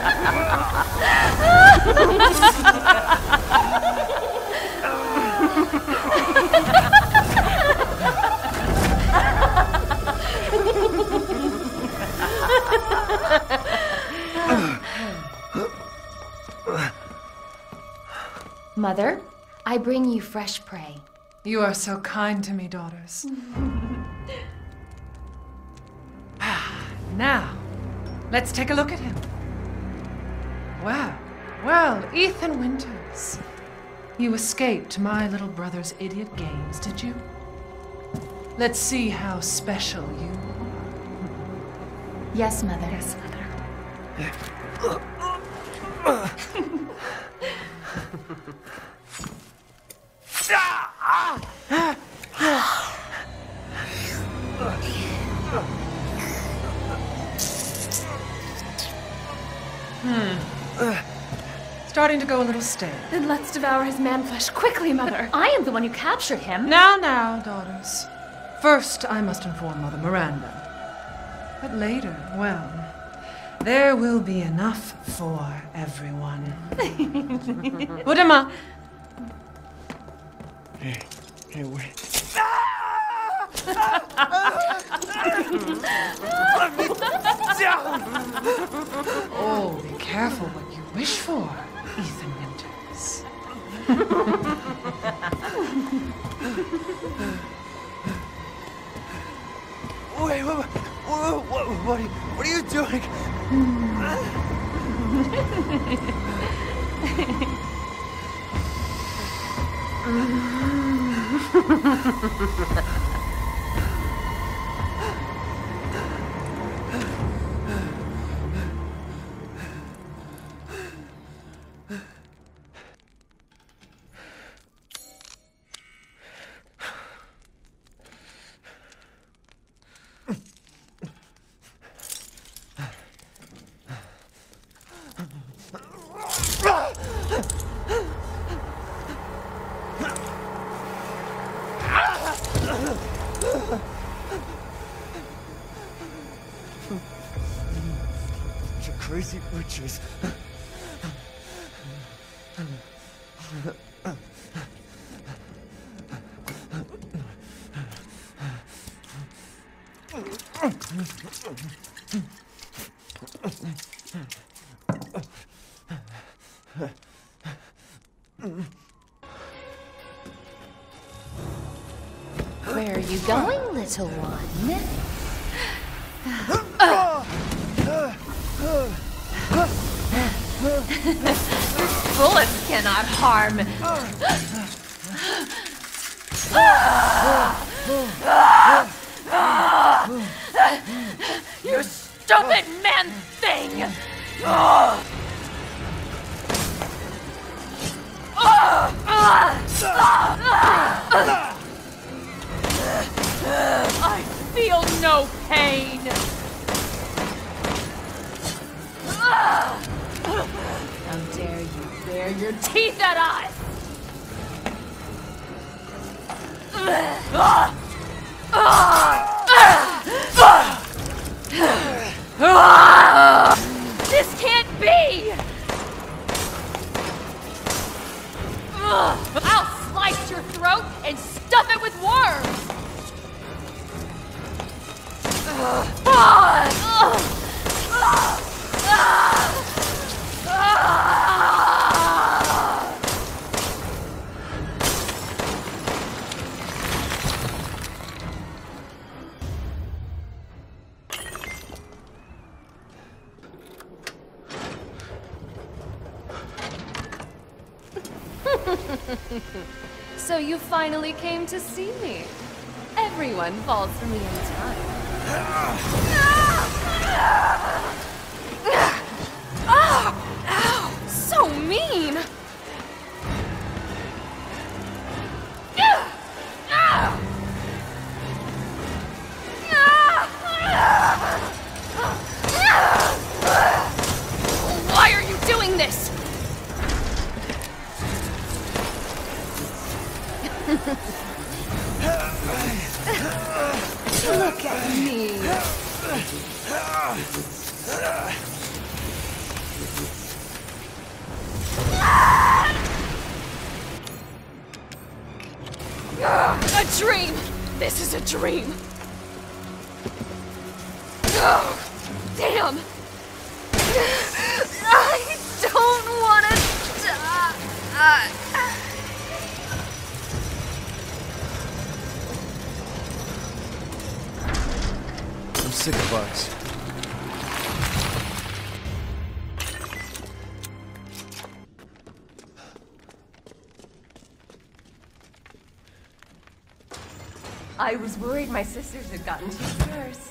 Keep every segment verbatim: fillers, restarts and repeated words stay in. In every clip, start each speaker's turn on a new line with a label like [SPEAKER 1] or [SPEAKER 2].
[SPEAKER 1] Mother, I bring you fresh prey.
[SPEAKER 2] You are so kind to me, daughters. Now, let's take a look at him. Well, well, Ethan Winters. You escaped my little brother's idiot games, did you? Let's see how special you are.
[SPEAKER 1] Yes, Mother.
[SPEAKER 2] Yes, Mother. Hmm. Starting to go a little stale.
[SPEAKER 1] Then let's devour his man-flesh quickly, Mother. I am the one who captured him.
[SPEAKER 2] Now, now, daughters. First, I must inform Mother Miranda. But later, well, there will be enough for everyone. Put him up.
[SPEAKER 3] Hey, hey, wait.
[SPEAKER 2] Oh, be careful what you wish for, Ethan Winters.
[SPEAKER 3] Wait, what, what, what, what, are you, what are you doing? You crazy witches.
[SPEAKER 1] Where are you going, little one? Bullets cannot harm. You stupid man thing! I feel no pain. How dare you bare your teeth at us! This can't be! I'll slice your throat and stuff it with worms! So you finally came to see me. Everyone falls for me in time. Oh, ow, so mean! Why are you doing this? Look at me. a dream. Oh, damn. I don't want to die.
[SPEAKER 3] I'm sick of bugs.
[SPEAKER 4] I was worried my sisters had gotten to you first.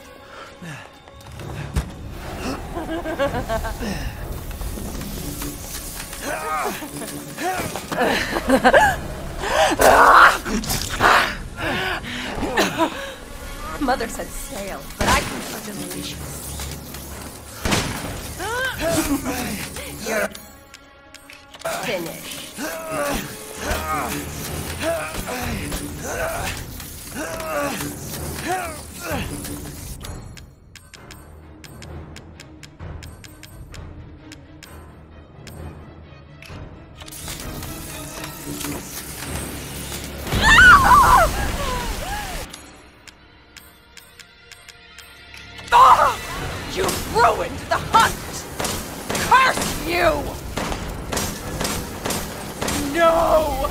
[SPEAKER 4] Mother said stale, but I prefer delicious. You're finished.
[SPEAKER 5] You've ruined the hunt! Curse you! No!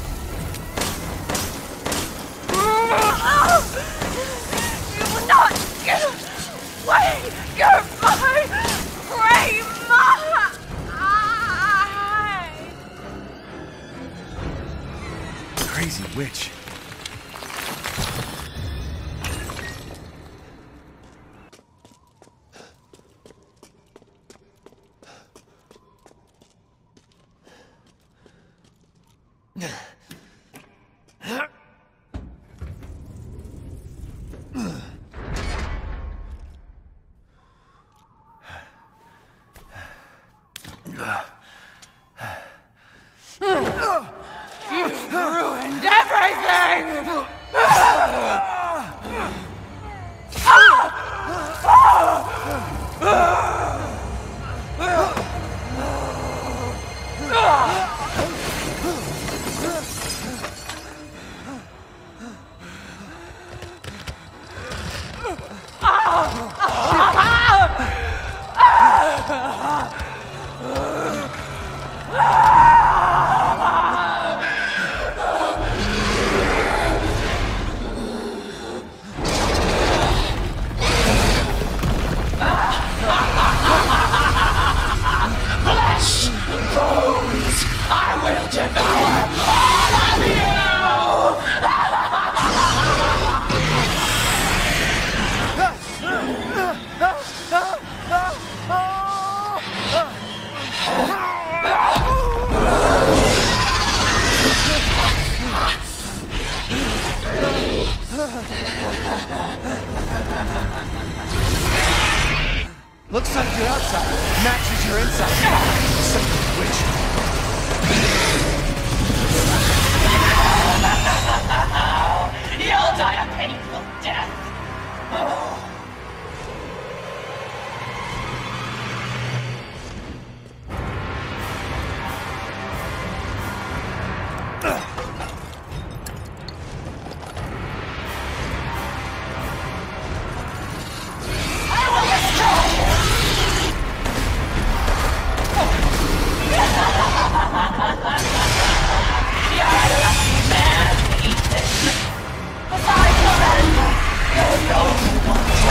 [SPEAKER 5] You will not give away your my prey my
[SPEAKER 3] Crazy witch.
[SPEAKER 5] You've ruined everything!
[SPEAKER 3] Looks like your outside matches your inside. Son of a witch.
[SPEAKER 5] You'll die a painful death! You're no one.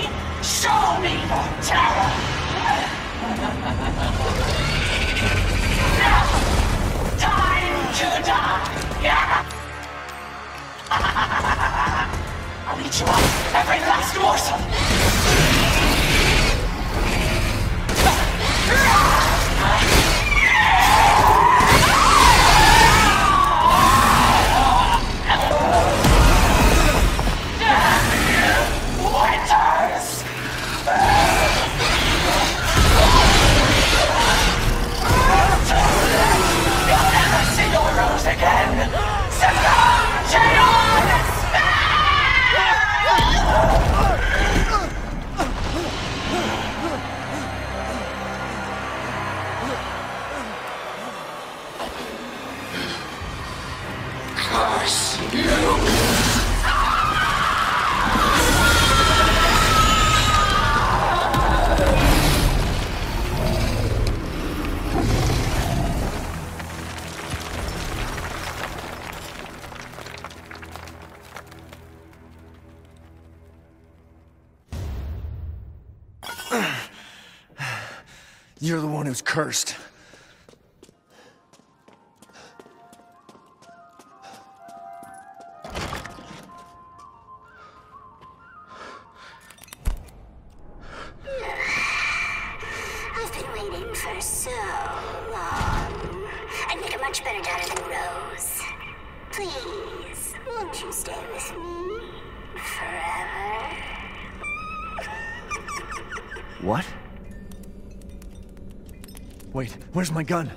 [SPEAKER 6] Show me your terror! Now! Time to die! I'll eat you up, every last morsel! Winters! You'll never see your rose again! Succumb to your curse you!
[SPEAKER 3] You're the one who's cursed.
[SPEAKER 7] I've been waiting for so long. I'd make a much better daughter than Rose. Please, won't you stay with me forever?
[SPEAKER 3] What? Wait, where's my gun?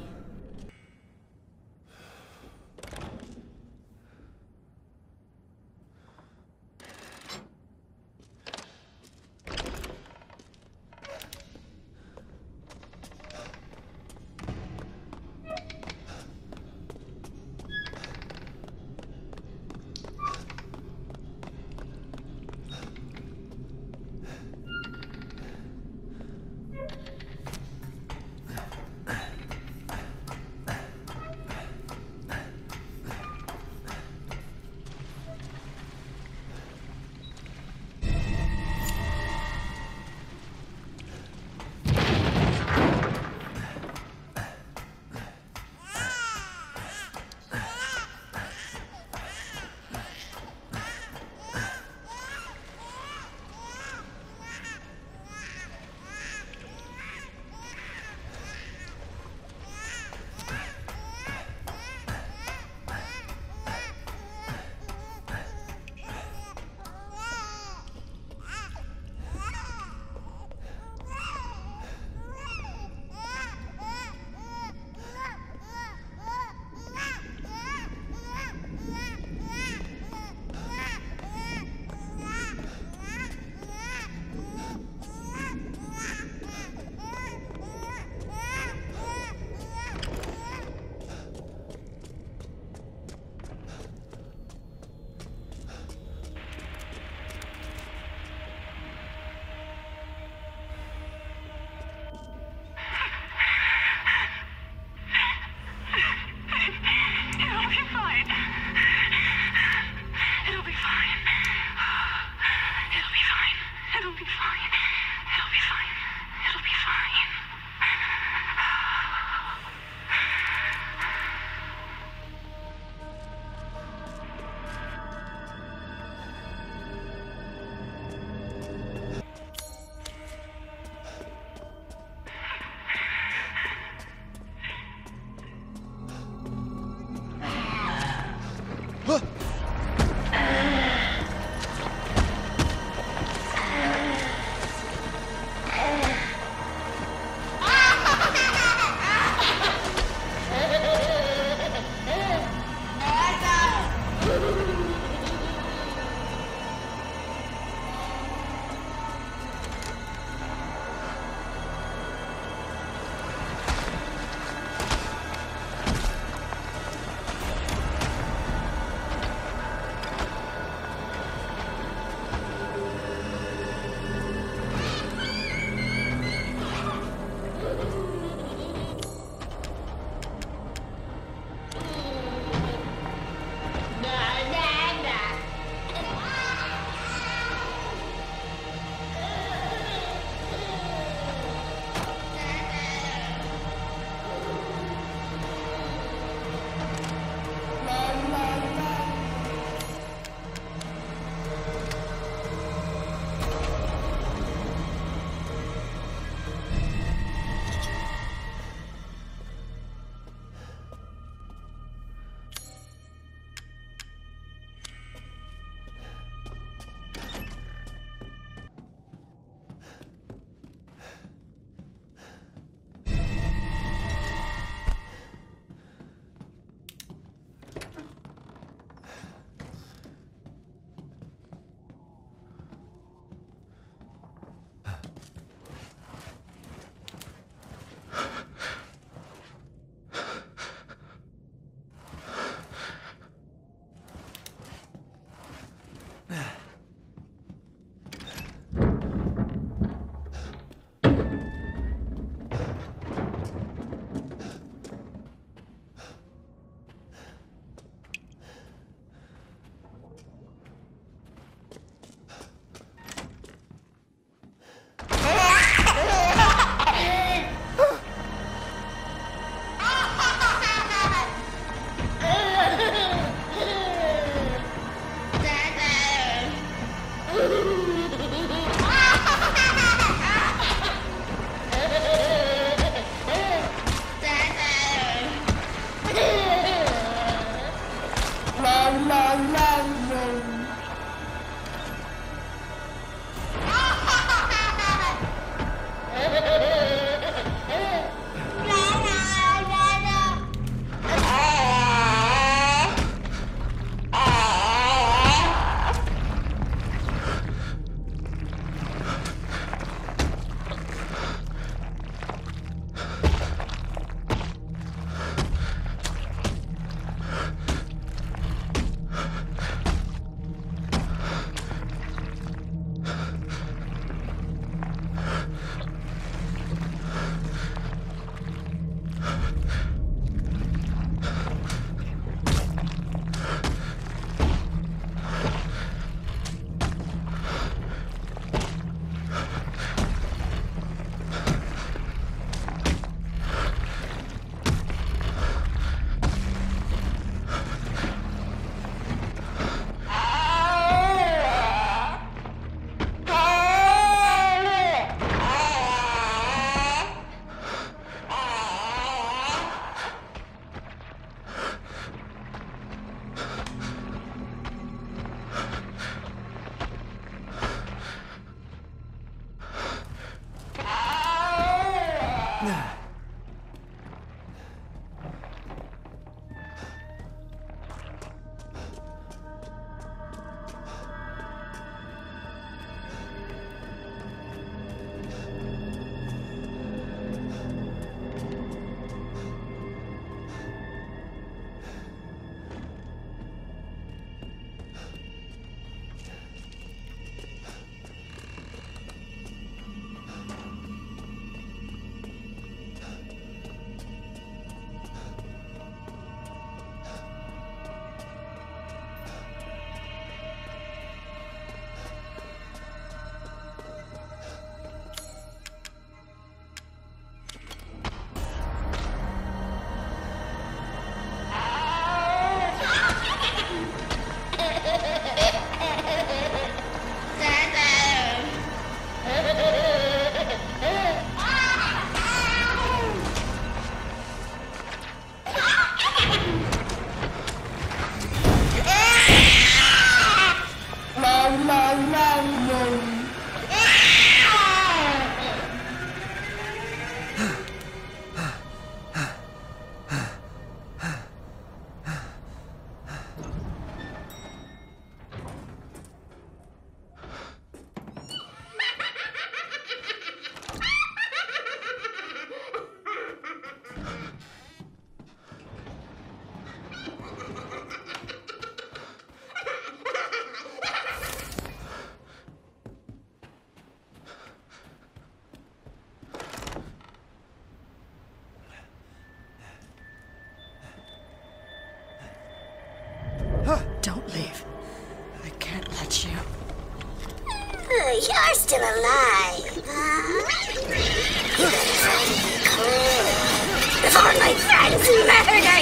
[SPEAKER 5] Don't leave. I can't let you.
[SPEAKER 7] Uh, you're still alive, huh? You better find me quick before my friends murder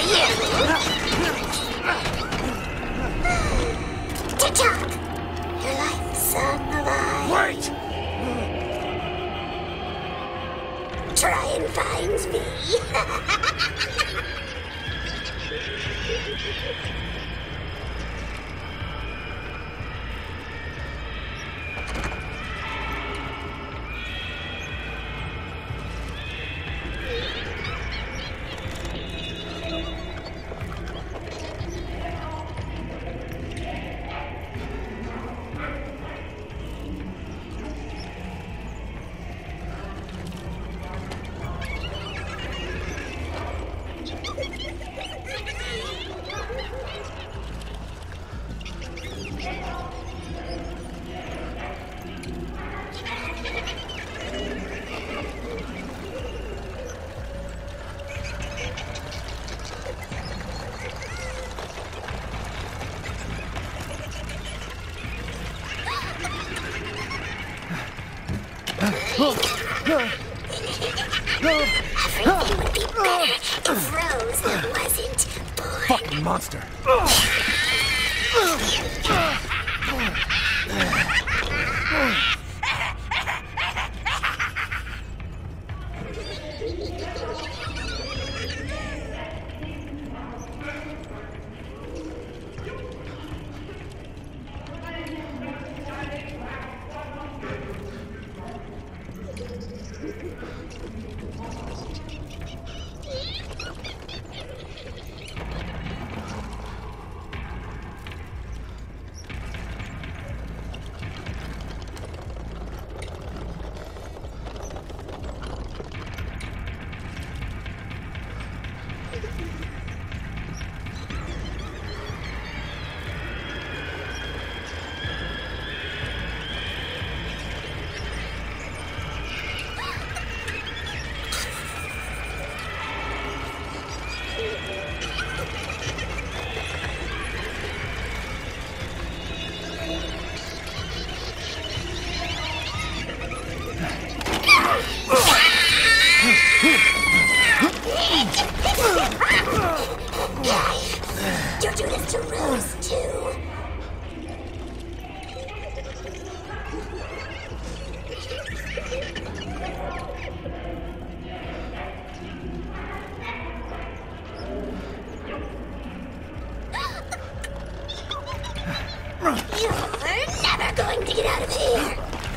[SPEAKER 7] you! Tick-tock! Your life is on the line.
[SPEAKER 3] Wait!
[SPEAKER 7] Try and find me. Everything would be better if Rose wasn't born.
[SPEAKER 3] Fucking monster.
[SPEAKER 7] You'll do this to Rose, too. You're never going to get out of here.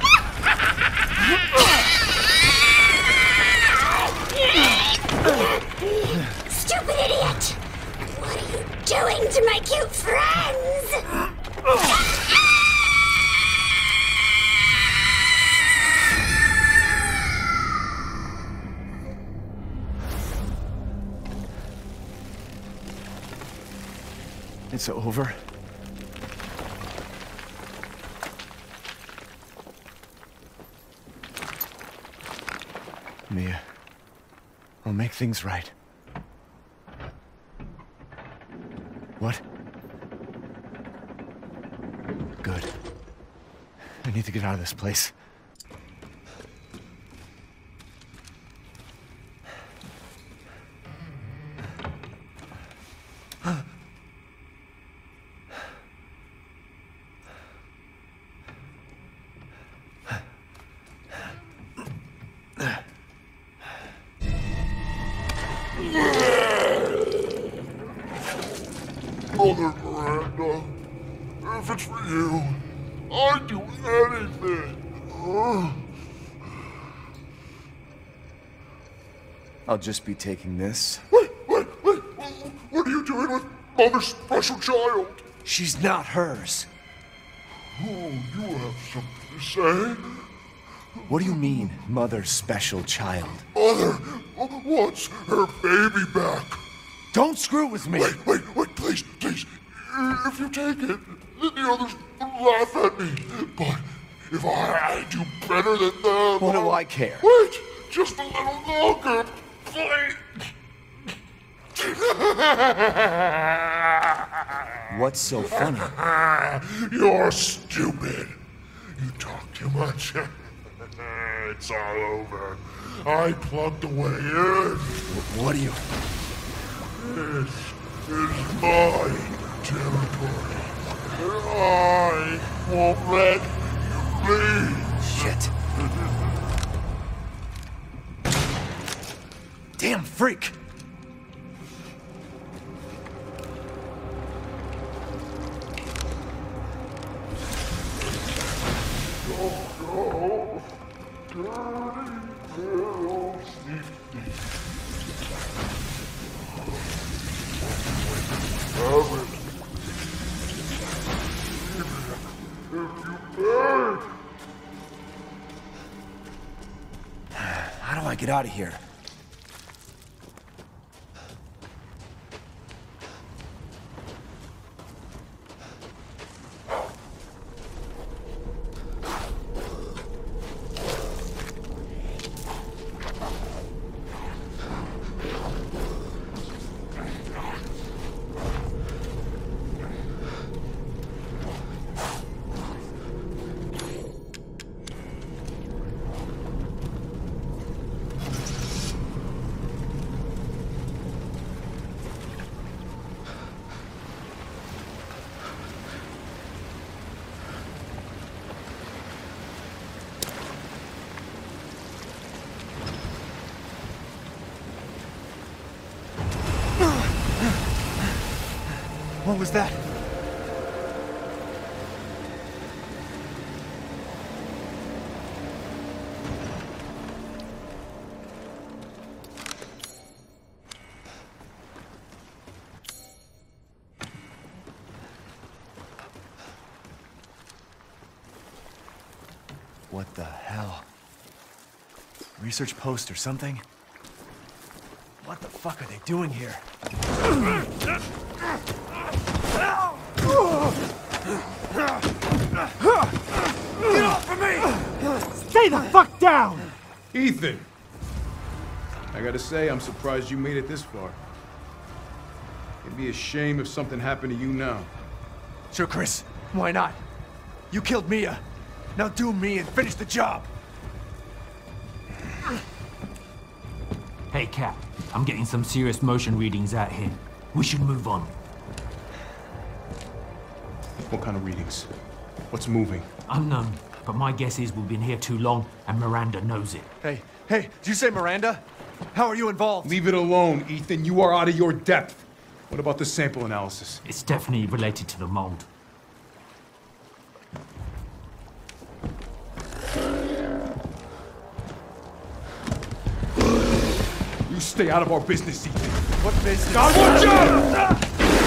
[SPEAKER 7] Stupid idiot! What are you doing to my cute friends?
[SPEAKER 3] It's over. Mia, I'll make things right. What? Good. I need to get out of this place.
[SPEAKER 8] Mother Miranda, if it's for you, I'd do anything. Ugh.
[SPEAKER 3] I'll just be taking this.
[SPEAKER 8] Wait, wait, wait! What are you doing with Mother's special child?
[SPEAKER 3] She's not hers.
[SPEAKER 8] Oh, you have something to say?
[SPEAKER 3] What do you mean, mother's special child?
[SPEAKER 8] Mother wants her baby back.
[SPEAKER 3] Don't screw with me!
[SPEAKER 8] Wait, wait, wait, please, please. If you take it, then the others will laugh at me. But if I do better than them...
[SPEAKER 3] What do I care?
[SPEAKER 8] Wait, just a little longer, please.
[SPEAKER 3] What's so funny?
[SPEAKER 8] You're stupid. You talk too much. It's all over. I plugged the way in.
[SPEAKER 3] What are you...
[SPEAKER 8] This is my territory. And I won't let you leave.
[SPEAKER 3] Shit. Damn freak! How do I get out of here? What was that? What the hell? Research post or something? What the fuck are they doing here? Get off of me! Stay the fuck down!
[SPEAKER 9] Ethan! I gotta say, I'm surprised you made it this far. It'd be a shame if something happened to you now.
[SPEAKER 3] Sure, Chris. Why not? You killed Mia. Now do me and finish the job.
[SPEAKER 10] Hey, Cap. I'm getting some serious motion readings out here. We should move on.
[SPEAKER 9] What kind of readings? What's moving?
[SPEAKER 10] Unknown, but my guess is we've been here too long, and Miranda knows it.
[SPEAKER 3] Hey, hey, did you say Miranda? How are you involved?
[SPEAKER 9] Leave it alone, Ethan. You are out of your depth. What about the sample analysis?
[SPEAKER 10] It's definitely related to the mold.
[SPEAKER 9] You stay out of our business, Ethan.
[SPEAKER 3] What business?
[SPEAKER 9] God, watch out!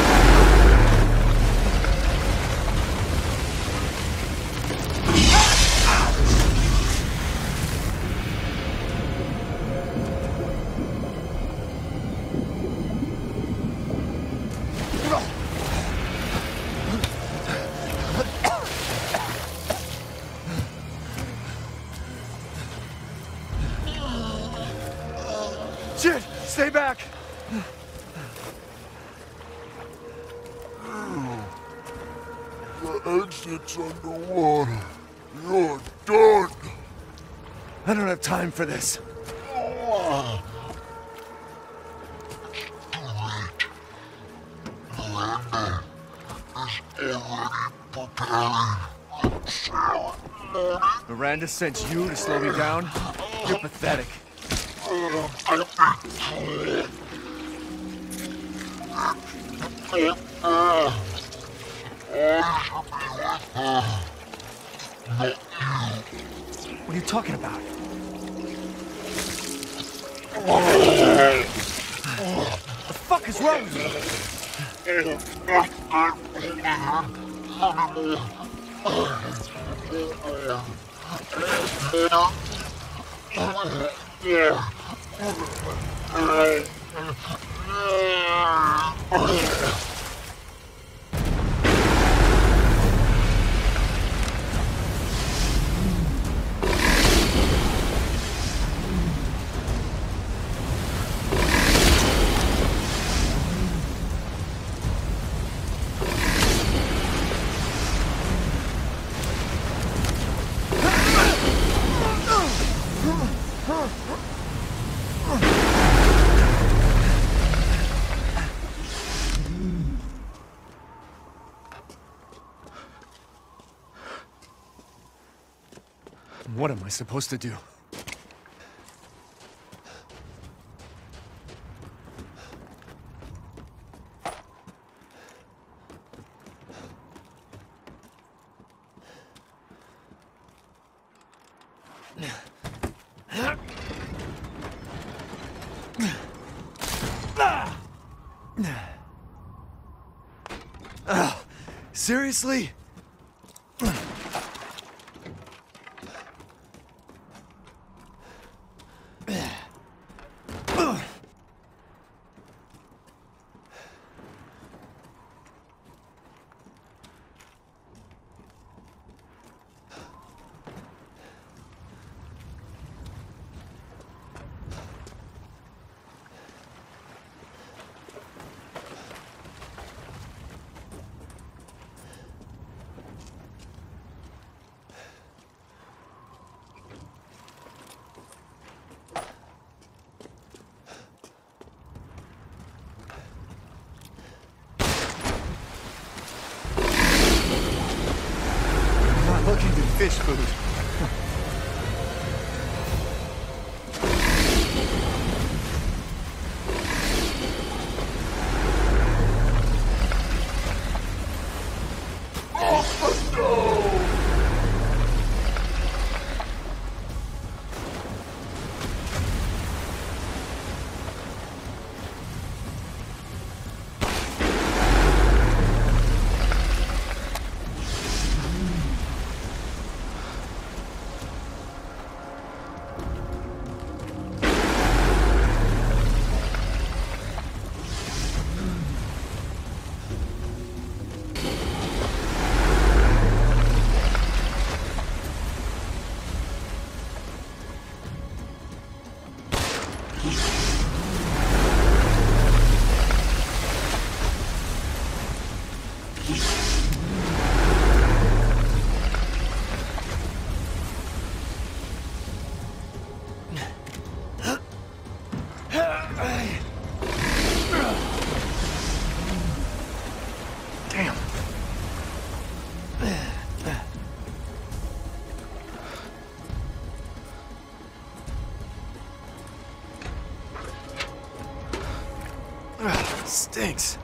[SPEAKER 3] Shit! Stay back!
[SPEAKER 8] The exit's underwater. You're done.
[SPEAKER 3] I don't have time for this.
[SPEAKER 8] Miranda is already preparing.
[SPEAKER 3] Miranda sent you to slow me down? You're pathetic. What are you talking about? What the fuck is wrong with
[SPEAKER 8] Yeah.
[SPEAKER 3] I supposed to do? Uh, seriously? Looking at fish food.
[SPEAKER 8] Off the stove!
[SPEAKER 3] Damn. Ugh, stinks.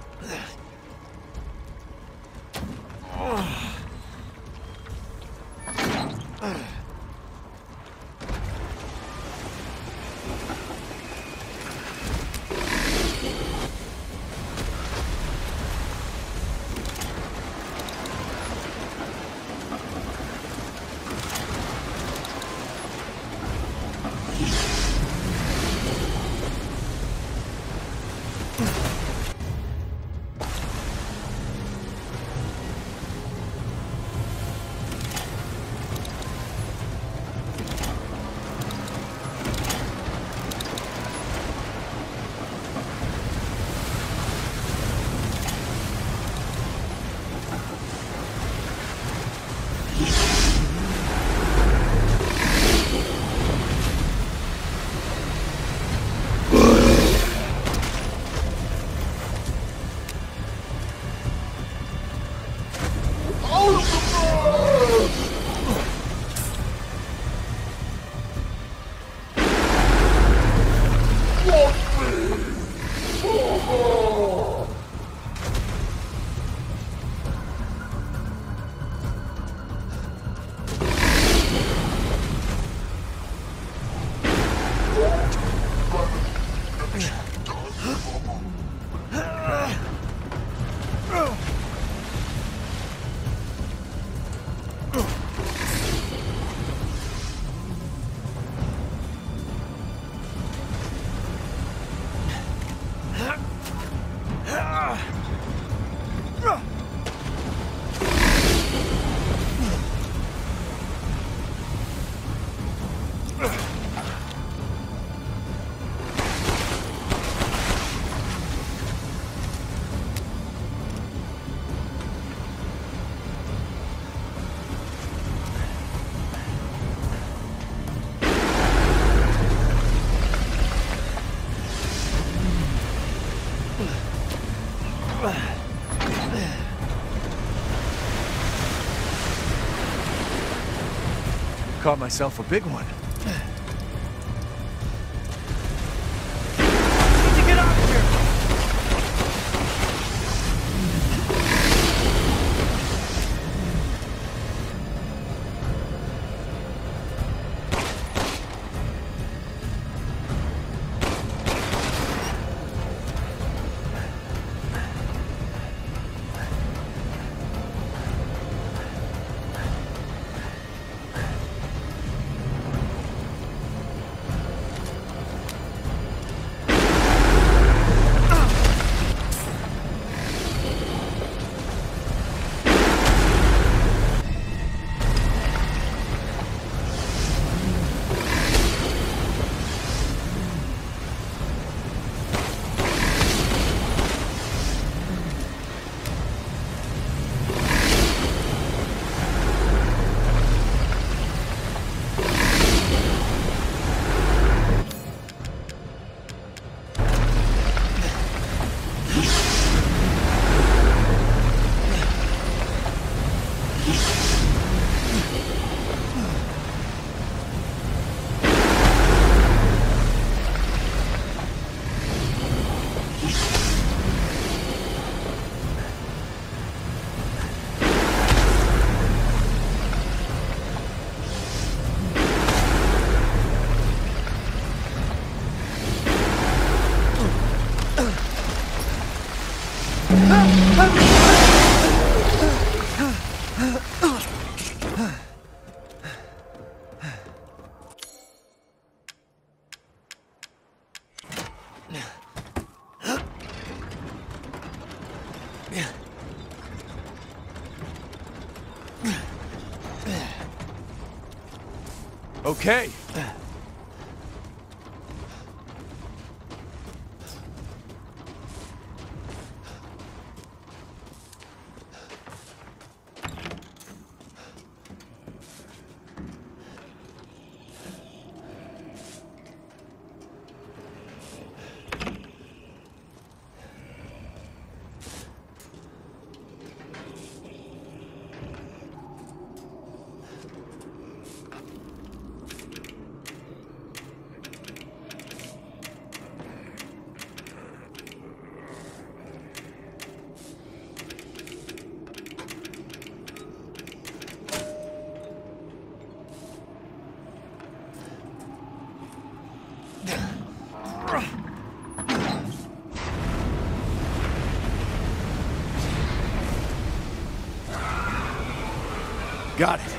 [SPEAKER 3] Caught myself a big one. Need to get out of here! Okay. Got it.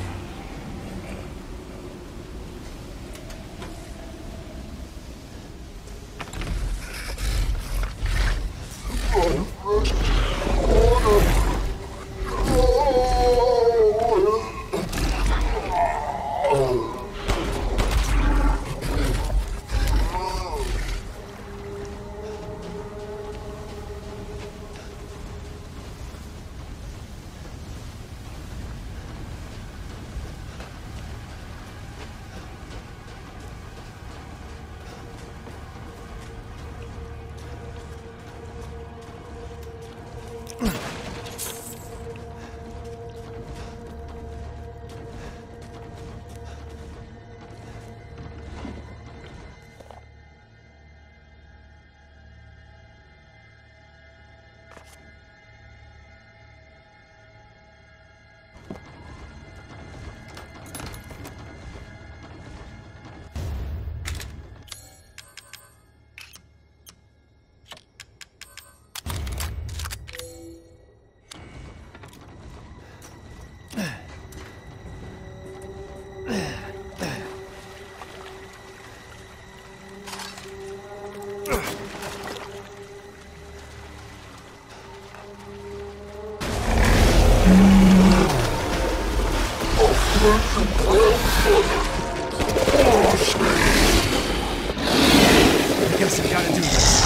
[SPEAKER 3] I guess I gotta do this.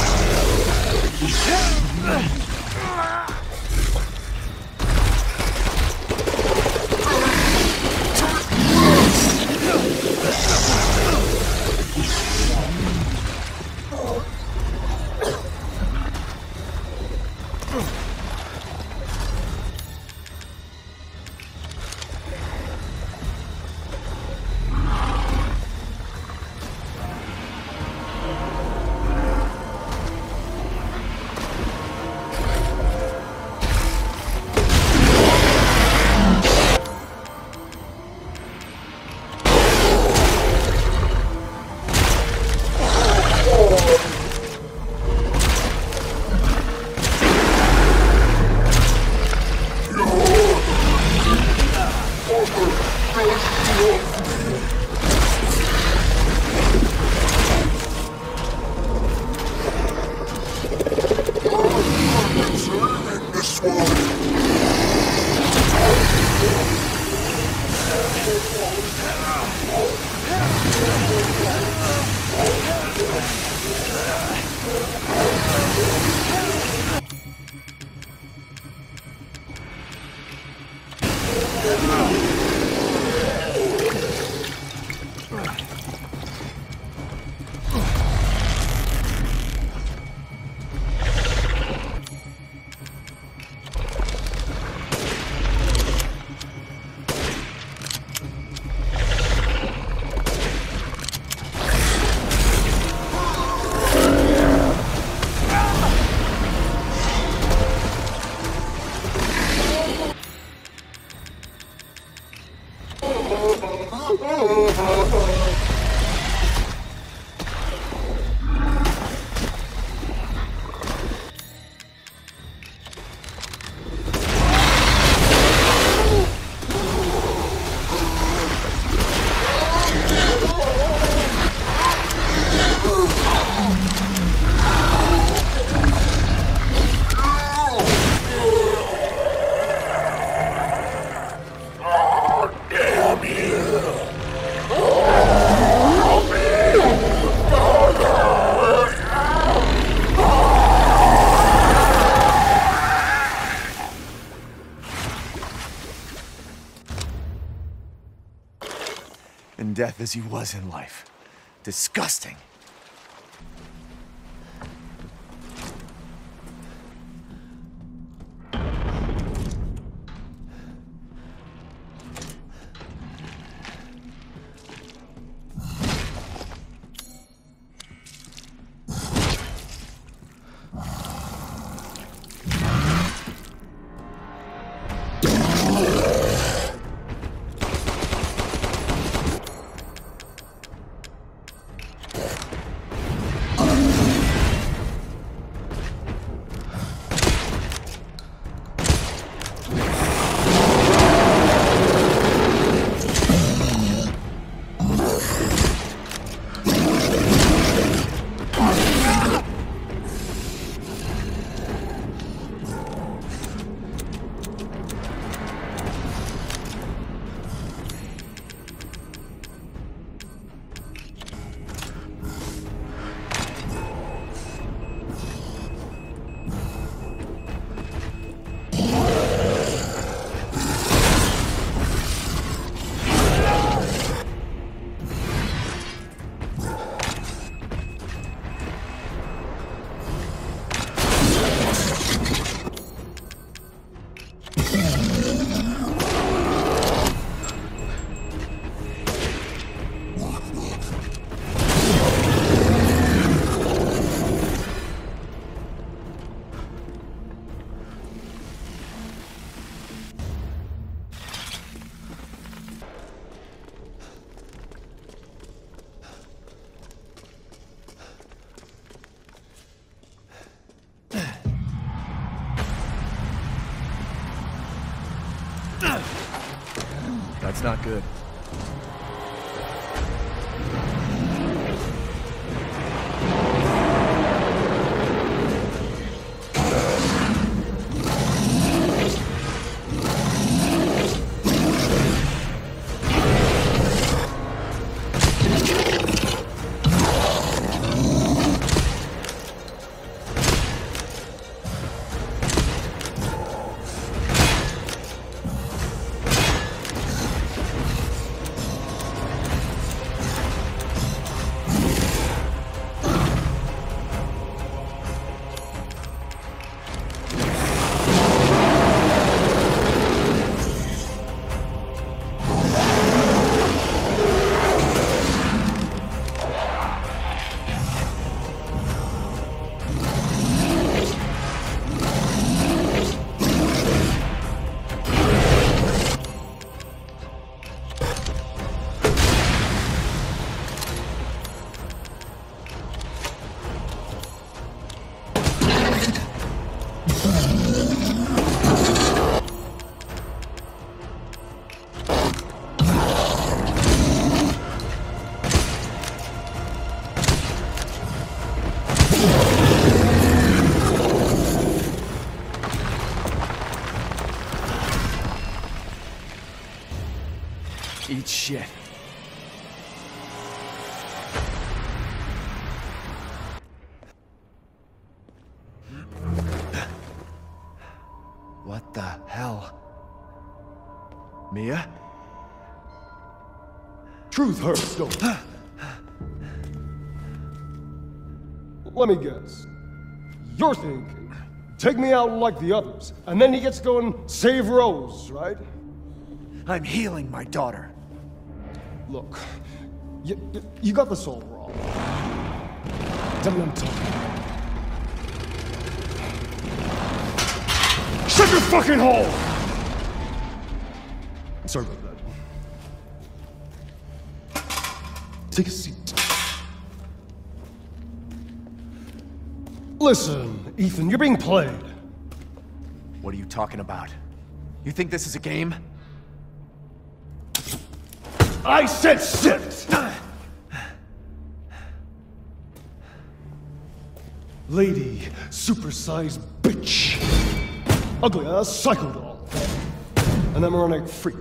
[SPEAKER 3] as he was in life. Disgusting. That's not good. Eat shit. What the hell? Mia?
[SPEAKER 11] Truth hurts, don't it? Let me guess. You're thinking, take me out like the others, and then he gets to go and save Rose, right?
[SPEAKER 3] I'm healing my daughter.
[SPEAKER 11] Look, you, you, you got this all wrong. Tell me I'm talking. Shut your fucking hole! Sorry about that. Take a seat. Listen, Ethan, you're being played.
[SPEAKER 3] What are you talking about? You think this is a game?
[SPEAKER 11] I said sit! Lady, supersized bitch. Ugly ass psycho doll. An embryonic freak.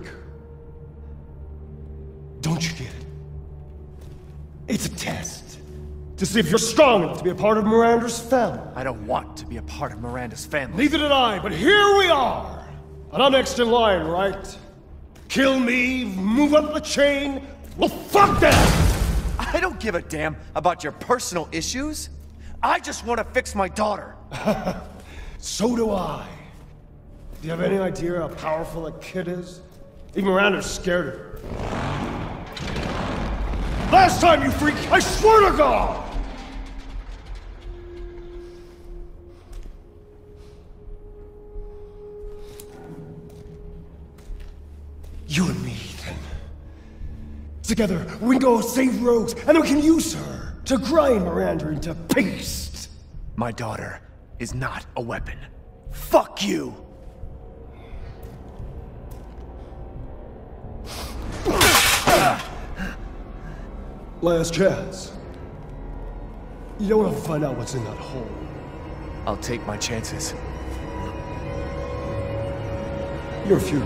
[SPEAKER 11] Don't you get it? It's a test. To see if you're strong enough to be a part of Miranda's family.
[SPEAKER 3] I don't want to be a part of Miranda's family.
[SPEAKER 11] Neither did I, but here we are. And I'm next in line, right? Kill me, move up the chain, Well, fuck that!
[SPEAKER 3] I don't give a damn about your personal issues. I just want to fix my daughter.
[SPEAKER 11] So do I. Do you have any idea how powerful that kid is? Even Miranda's scared of her. Last time, you freak, I swear to God! You and me, Ethan. Together, we can go save Rose, and then we can use her to grind Miranda into paste.
[SPEAKER 3] My daughter is not a weapon. Fuck you!
[SPEAKER 11] Last chance. You don't want to find out what's in that hole.
[SPEAKER 3] I'll take my chances.
[SPEAKER 11] You're futile.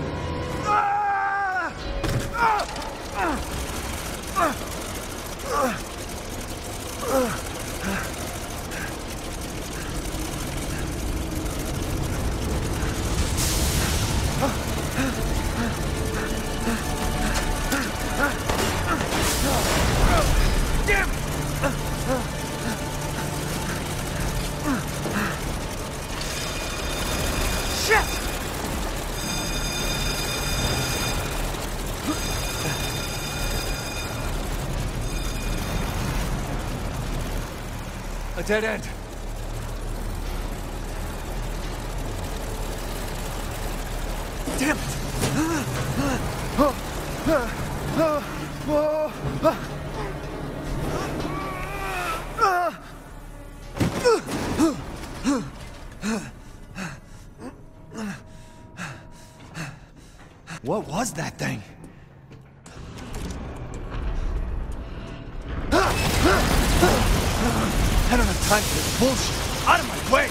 [SPEAKER 3] A dead end. Damn What was that thing? I don't have time for this bullshit. Out of my way!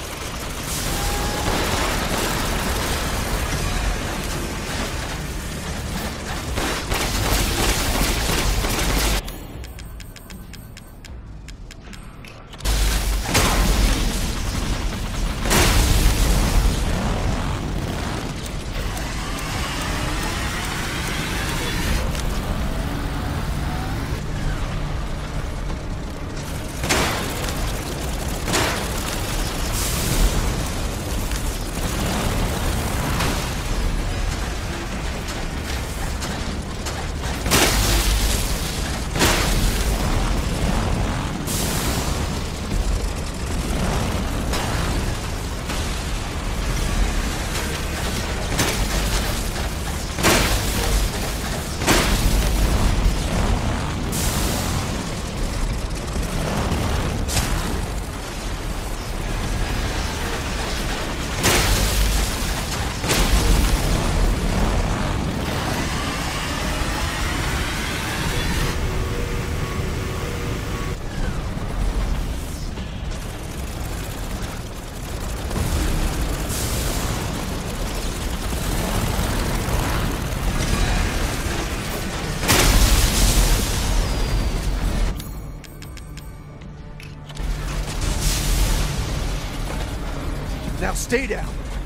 [SPEAKER 3] Now stay down.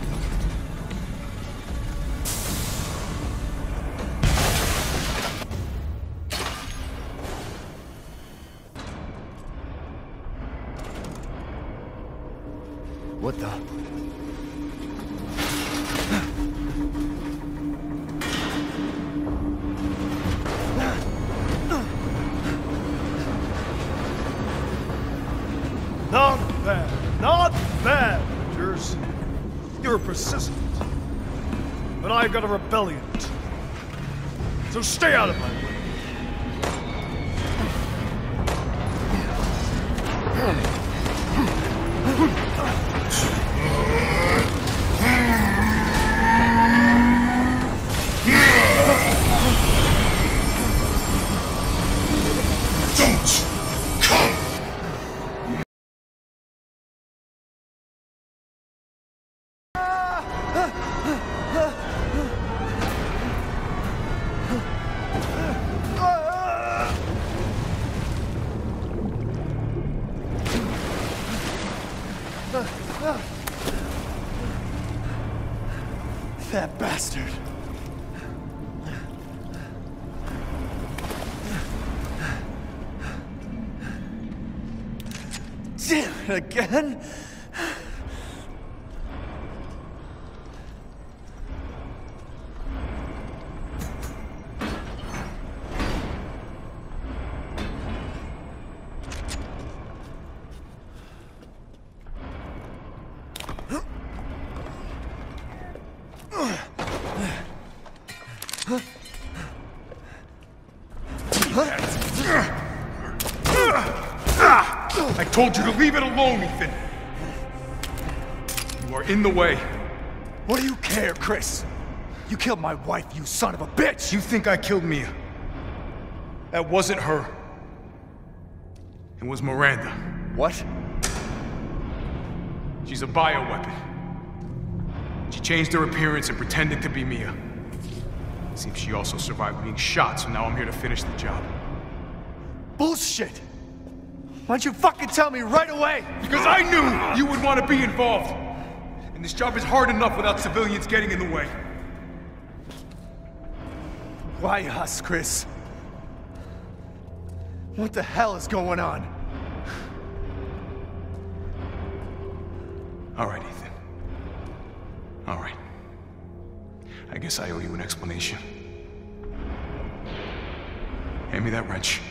[SPEAKER 3] What the?
[SPEAKER 11] Not bad. Not bad. You're persistent. But I've got a rebellion. So stay out of my way.
[SPEAKER 3] That bastard. Damn it, again?
[SPEAKER 9] I told you to leave it alone, Ethan! You are in the way.
[SPEAKER 3] What do you care, Chris? You killed my wife, you son of a bitch!
[SPEAKER 9] You think I killed Mia? That wasn't her. It was Miranda.
[SPEAKER 3] What?
[SPEAKER 9] She's a bioweapon. She changed her appearance and pretended to be Mia. Seems she also survived being shot, so now I'm here to finish the job.
[SPEAKER 3] Bullshit! Why don't you fucking tell me right away?
[SPEAKER 9] Because I knew you would want to be involved! And this job is hard enough without civilians getting in the way.
[SPEAKER 3] Why us, Chris? What the hell is going on?
[SPEAKER 9] All right, Ethan. All right. I guess I owe you an explanation. Hand me that wrench.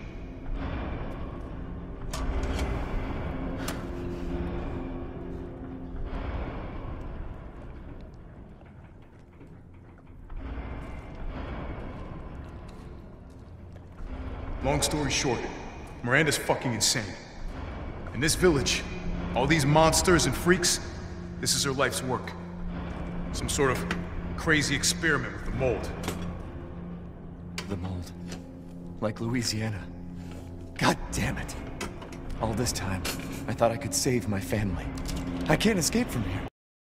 [SPEAKER 9] Long story short, Miranda's fucking insane. In this village, all these monsters and freaks, this is her life's work. Some sort of crazy experiment with the mold.
[SPEAKER 3] The mold. Like Louisiana. God damn it. All this time, I thought I could save my family. I can't escape from here.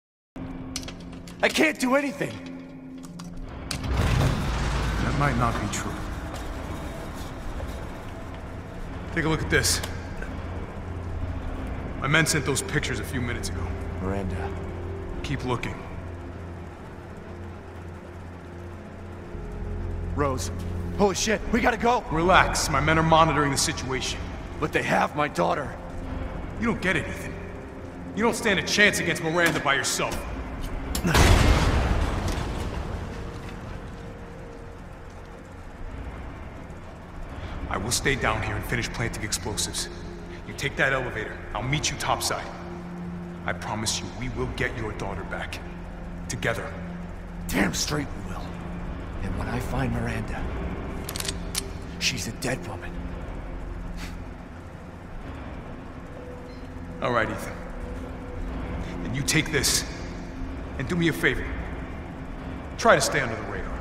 [SPEAKER 3] I can't do anything!
[SPEAKER 9] That might not be true. Take a look at this. My men sent those pictures a few minutes ago.
[SPEAKER 3] Miranda.
[SPEAKER 9] Keep looking.
[SPEAKER 3] Rose. Holy shit, we gotta go!
[SPEAKER 9] Relax, my men are monitoring the situation.
[SPEAKER 3] But they have my daughter.
[SPEAKER 9] You don't get it, Ethan. You don't stand a chance against Miranda by yourself. I will stay down here and finish planting explosives. You take that elevator, I'll meet you topside. I promise you, we will get your daughter back. Together.
[SPEAKER 3] Damn straight we will. And when I find Miranda, she's a dead woman.
[SPEAKER 9] All right, Ethan. Then you take this, and do me a favor. Try to stay under the radar.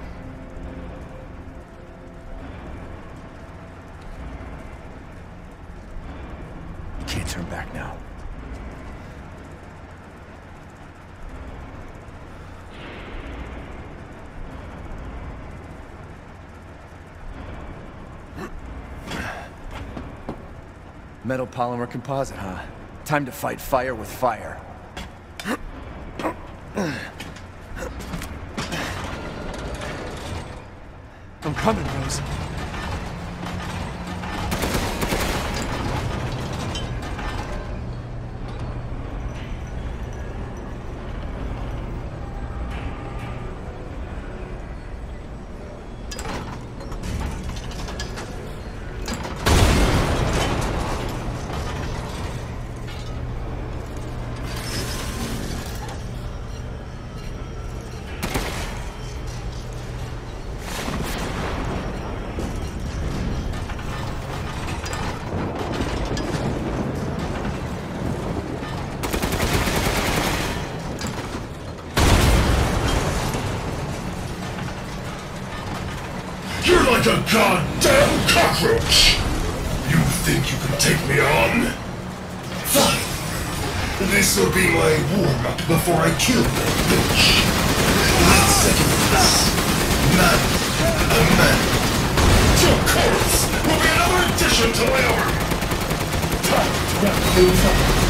[SPEAKER 3] You can't turn back now. Metal polymer composite, huh? Time to fight fire with fire. I'm coming, Rose.
[SPEAKER 8] You're like a goddamn cockroach! You think you can take me on? Fine. This'll be my warm-up before I kill that bitch. Let's second this. Man, a man. Your corpse will be another addition to my army. Time to wrap things up.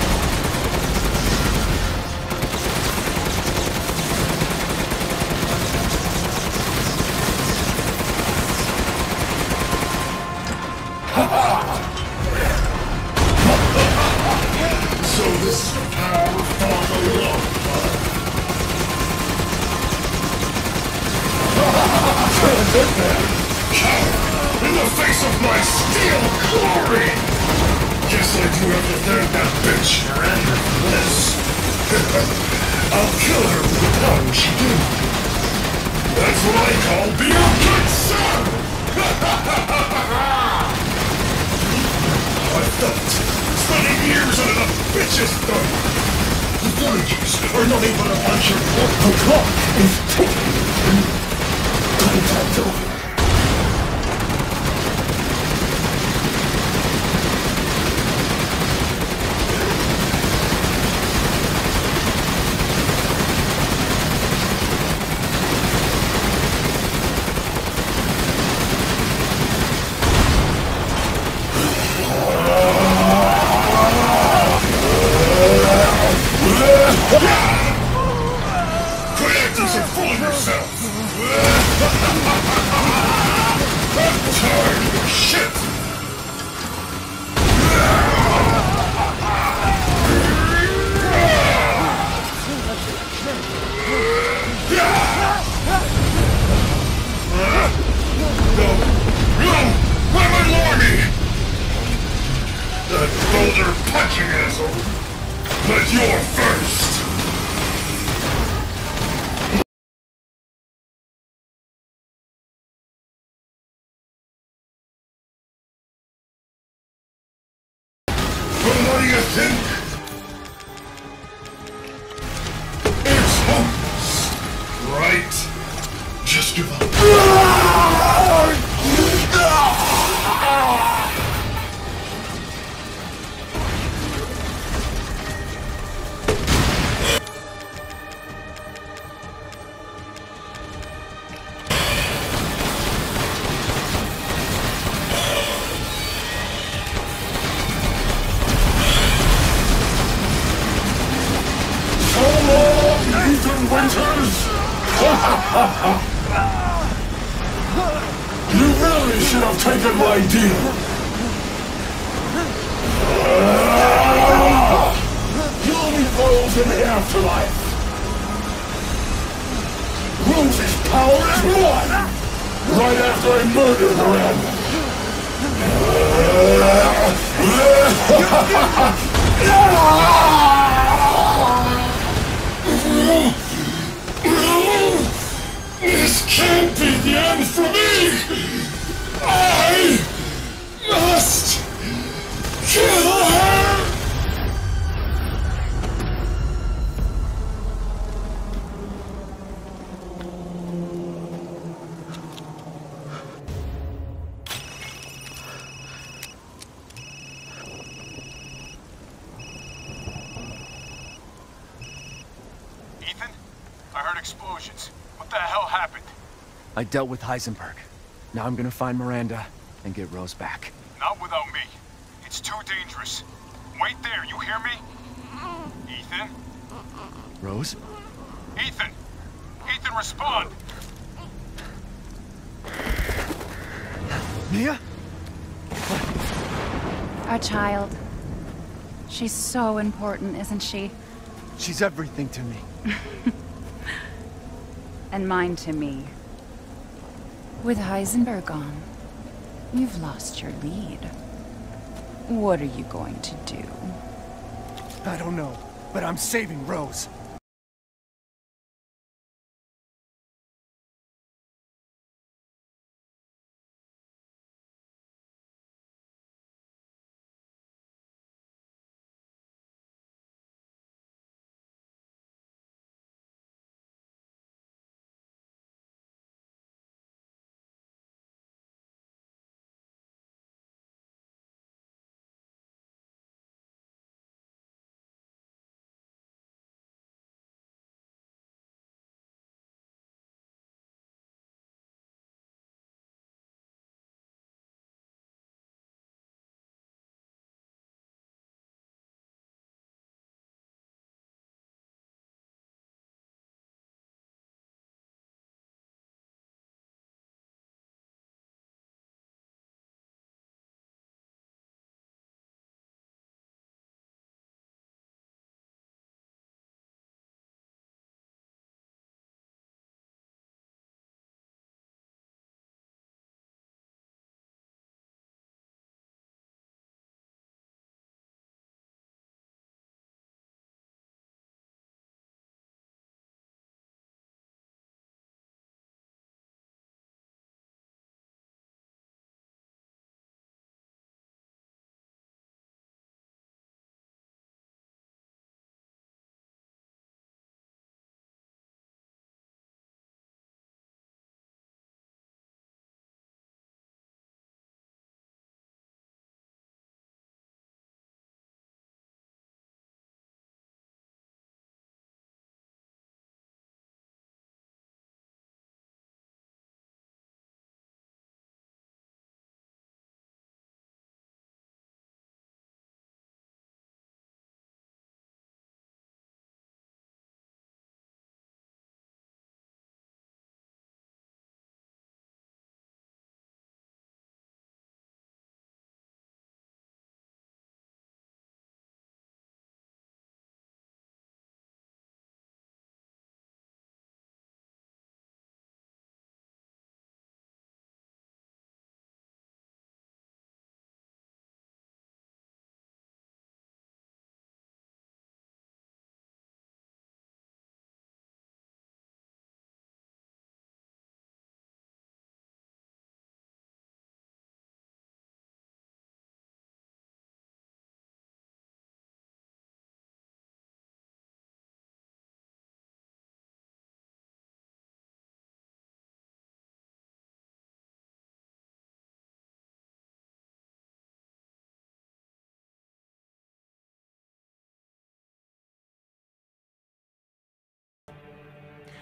[SPEAKER 8] Ha ha! sit there, coward, in the face of my steel glory! Guess I do have to thank that bitch Miranda for this. I'll kill her with the power she gave me. That's what I call being a good son! I felt spending years under the bitch's thumb. The villagers are nothing but a bunch of work. The clock is ticking. Contact over. Quit acting so full of yourself! I'm tired of your shit! No! No! Why am I Lordy? That boulder punching asshole! But you're first! But what do you think? It's hopeless, right? Just give up. Ethan Winters! You really should have taken my deal! You'll meet Rose in the afterlife! Rose's power is one! Right after I murdered Miranda! This can't be the end for me! I must kill her!
[SPEAKER 9] Ethan? I heard explosions. What the hell happened?
[SPEAKER 3] I dealt with Heisenberg. Now I'm gonna find Miranda and get Rose back.
[SPEAKER 9] Not without me. It's too dangerous. Wait there, you hear me? Ethan?
[SPEAKER 3] Rose?
[SPEAKER 9] Ethan! Ethan, respond!
[SPEAKER 3] Mia?
[SPEAKER 12] Our child. She's so important, isn't she?
[SPEAKER 3] She's everything to me.
[SPEAKER 12] And mine to me. With Heisenberg gone, you've lost your lead. What are you going to do?
[SPEAKER 3] I don't know, but I'm saving Rose.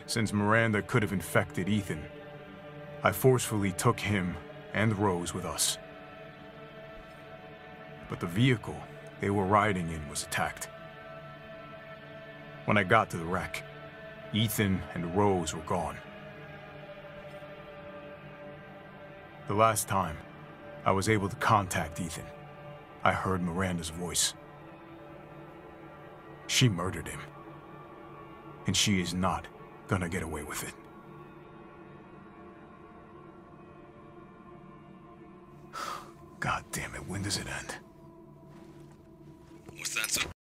[SPEAKER 9] Since Miranda could have infected Ethan, I forcefully took him and Rose with us. But the vehicle they were riding in was attacked. When I got to the wreck, Ethan and Rose were gone. The last time I was able to contact Ethan, I heard Miranda's voice. She murdered him. And she is not gonna get away with it. God damn it, when does it end?
[SPEAKER 13] What's that, sir?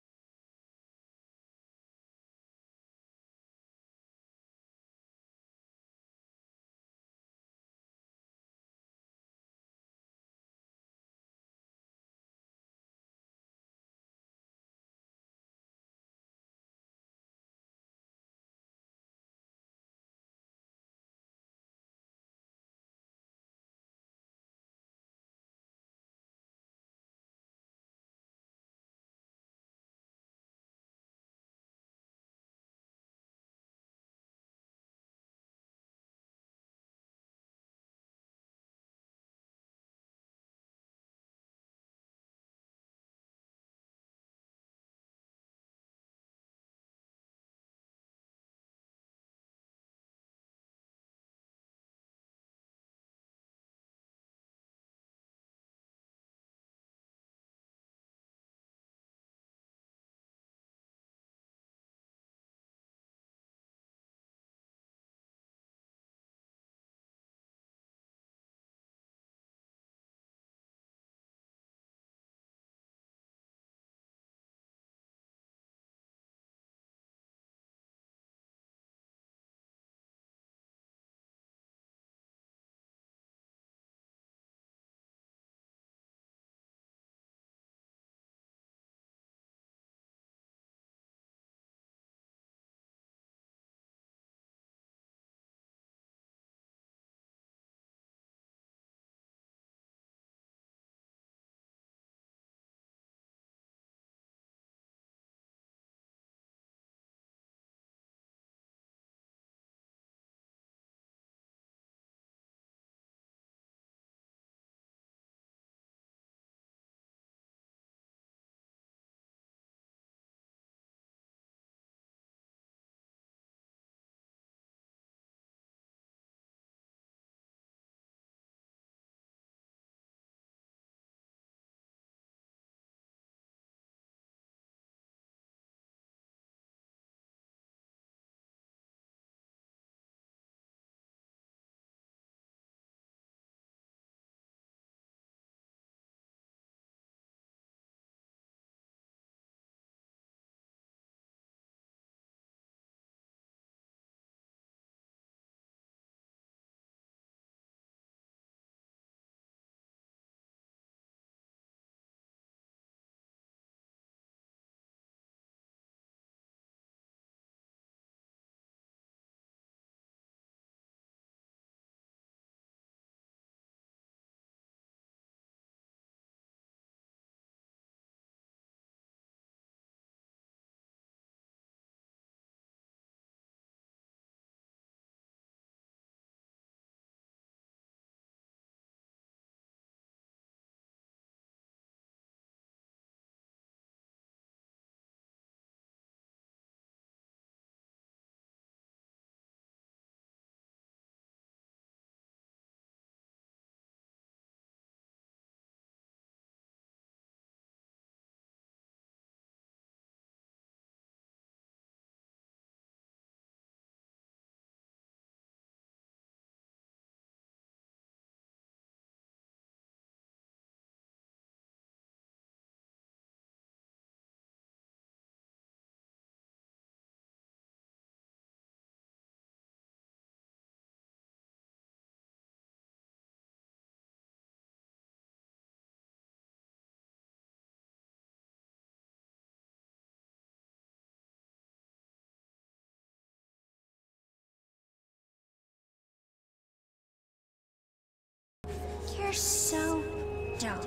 [SPEAKER 7] You're so dumb.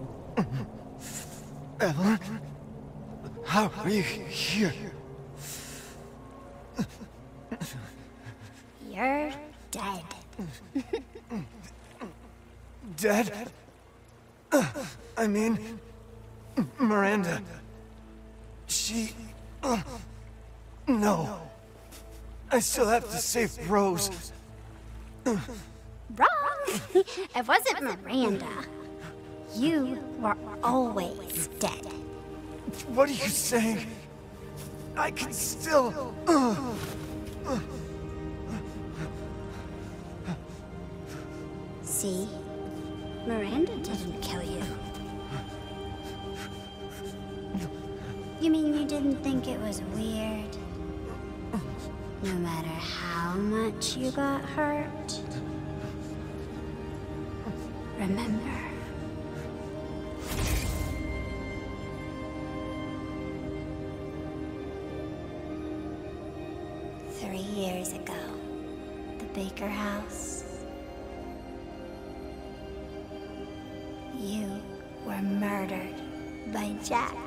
[SPEAKER 3] Evelyn? How are you here? dead? I mean, Miranda. She... No. I still have to save Rose.
[SPEAKER 7] Wrong! It wasn't Miranda. You were always dead.
[SPEAKER 3] What are you saying? I can still... Uh, uh.
[SPEAKER 7] See? Miranda didn't kill you. You mean you didn't think it was weird? No matter how much you got hurt? Remember. Three years ago, the Baker house. You were murdered by Jack.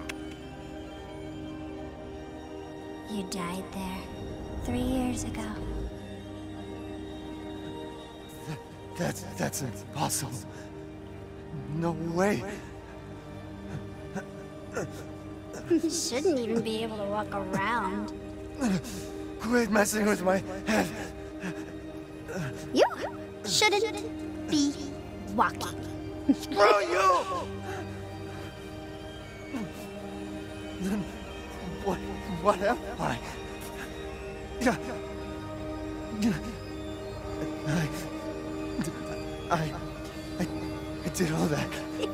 [SPEAKER 7] You died there three years ago.
[SPEAKER 3] Th that's, that's impossible. No way.
[SPEAKER 7] You shouldn't even be able to walk around.
[SPEAKER 3] Quit messing with my head.
[SPEAKER 7] You shouldn't be walking.
[SPEAKER 3] Screw you! Then what, what am I? I, I, I, I did all that.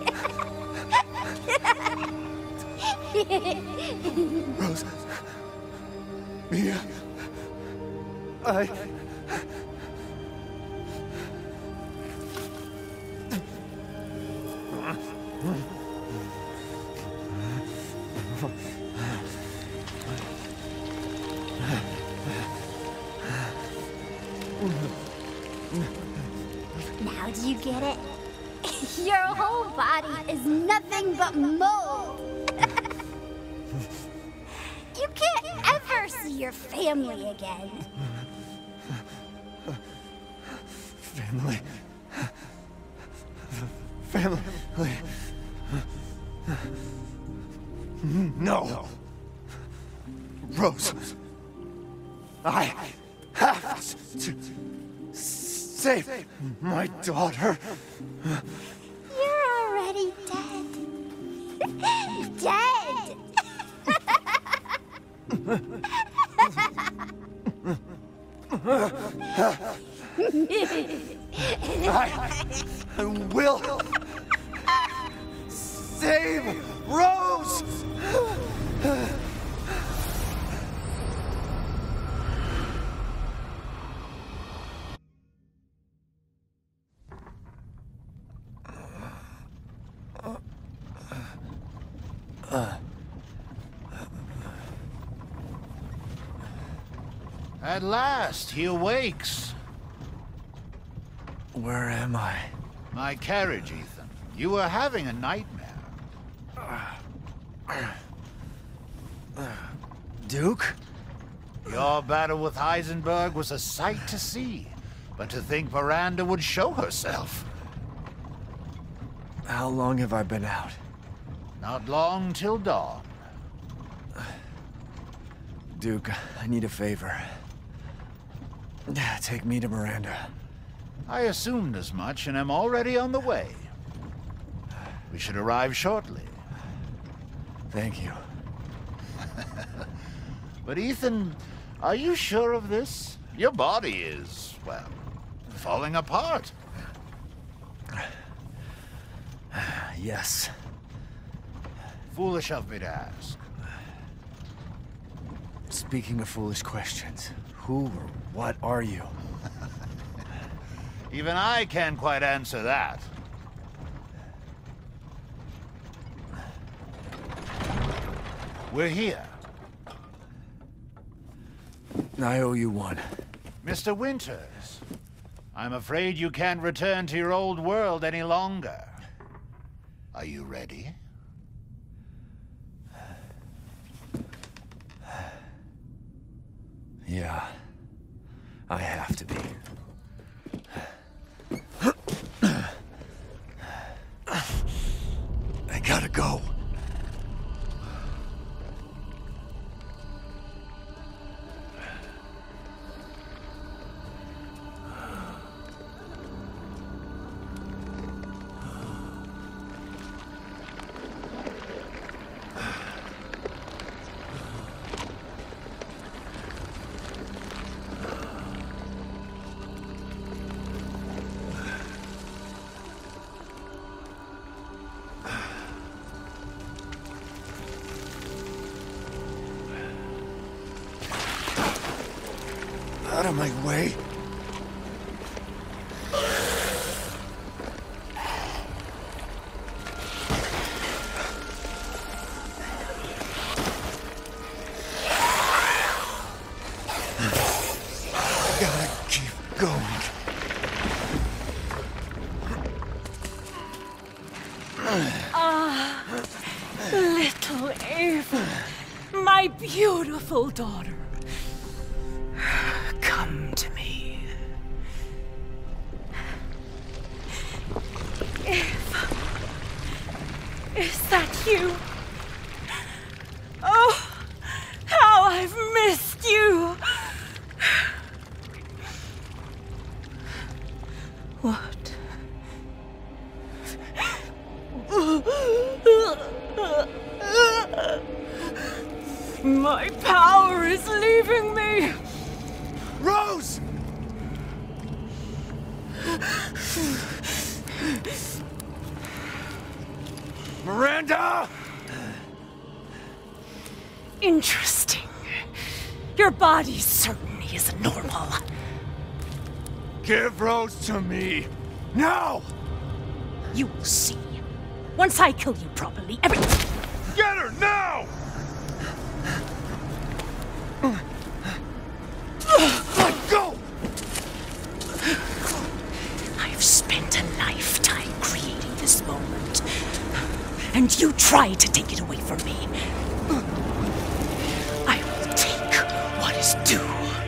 [SPEAKER 3] Rose, Mia, I...
[SPEAKER 7] Now do you get it? Your whole body is nothing but mold. You can't ever see your family again.
[SPEAKER 3] Family. Family. No. Rose. I have to save my daughter.
[SPEAKER 7] You're already dead. Dead!
[SPEAKER 3] I, I will save Rose!
[SPEAKER 13] At last, he awakes.
[SPEAKER 3] Where am I?
[SPEAKER 13] My carriage, Ethan. You were having a nightmare.
[SPEAKER 3] Duke?
[SPEAKER 13] Your battle with Heisenberg was a sight to see. But to think Miranda would show herself.
[SPEAKER 3] How long have I been out?
[SPEAKER 13] Not long till dawn.
[SPEAKER 3] Duke, I need a favor. Take me to Miranda.
[SPEAKER 13] I assumed as much and am already on the way. We should arrive shortly.
[SPEAKER 3] Thank you.
[SPEAKER 13] But Ethan, are you sure of this? Your body is, well, falling apart.
[SPEAKER 3] Yes.
[SPEAKER 13] Foolish of me to ask.
[SPEAKER 3] Speaking of foolish questions, who or what are you?
[SPEAKER 13] Even I can't quite answer that. We're here.
[SPEAKER 3] I owe you one.
[SPEAKER 13] Mister Winters, I'm afraid you can't return to your old world any longer. Are you ready?
[SPEAKER 3] Yeah, I have to be. gotta go. Out of my way. Gotta keep going.
[SPEAKER 5] Ah, little Ava, my beautiful daughter. Come to me. Ava, is that you? Oh, how I've missed you. What? My power is leaving me.
[SPEAKER 3] Rose! Miranda!
[SPEAKER 5] Interesting. Your body certainly isn't normal.
[SPEAKER 3] Give Rose to me! Now!
[SPEAKER 5] You will see. Once I kill you properly, everything...
[SPEAKER 3] Get her now! Let go!
[SPEAKER 5] I've spent a lifetime creating this moment. And you tried to take it away from me. I will take what is due.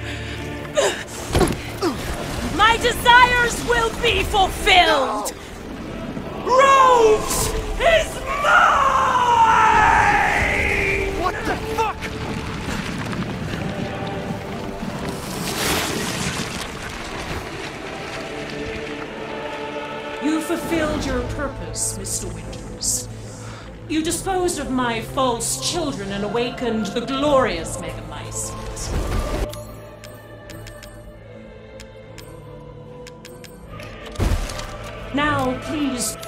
[SPEAKER 5] My desires will be fulfilled! Rose is mine!
[SPEAKER 3] What the fuck?
[SPEAKER 14] You fulfilled your purpose, Mister Winters. You disposed of my false children and awakened the glorious Megamycete. Now, please...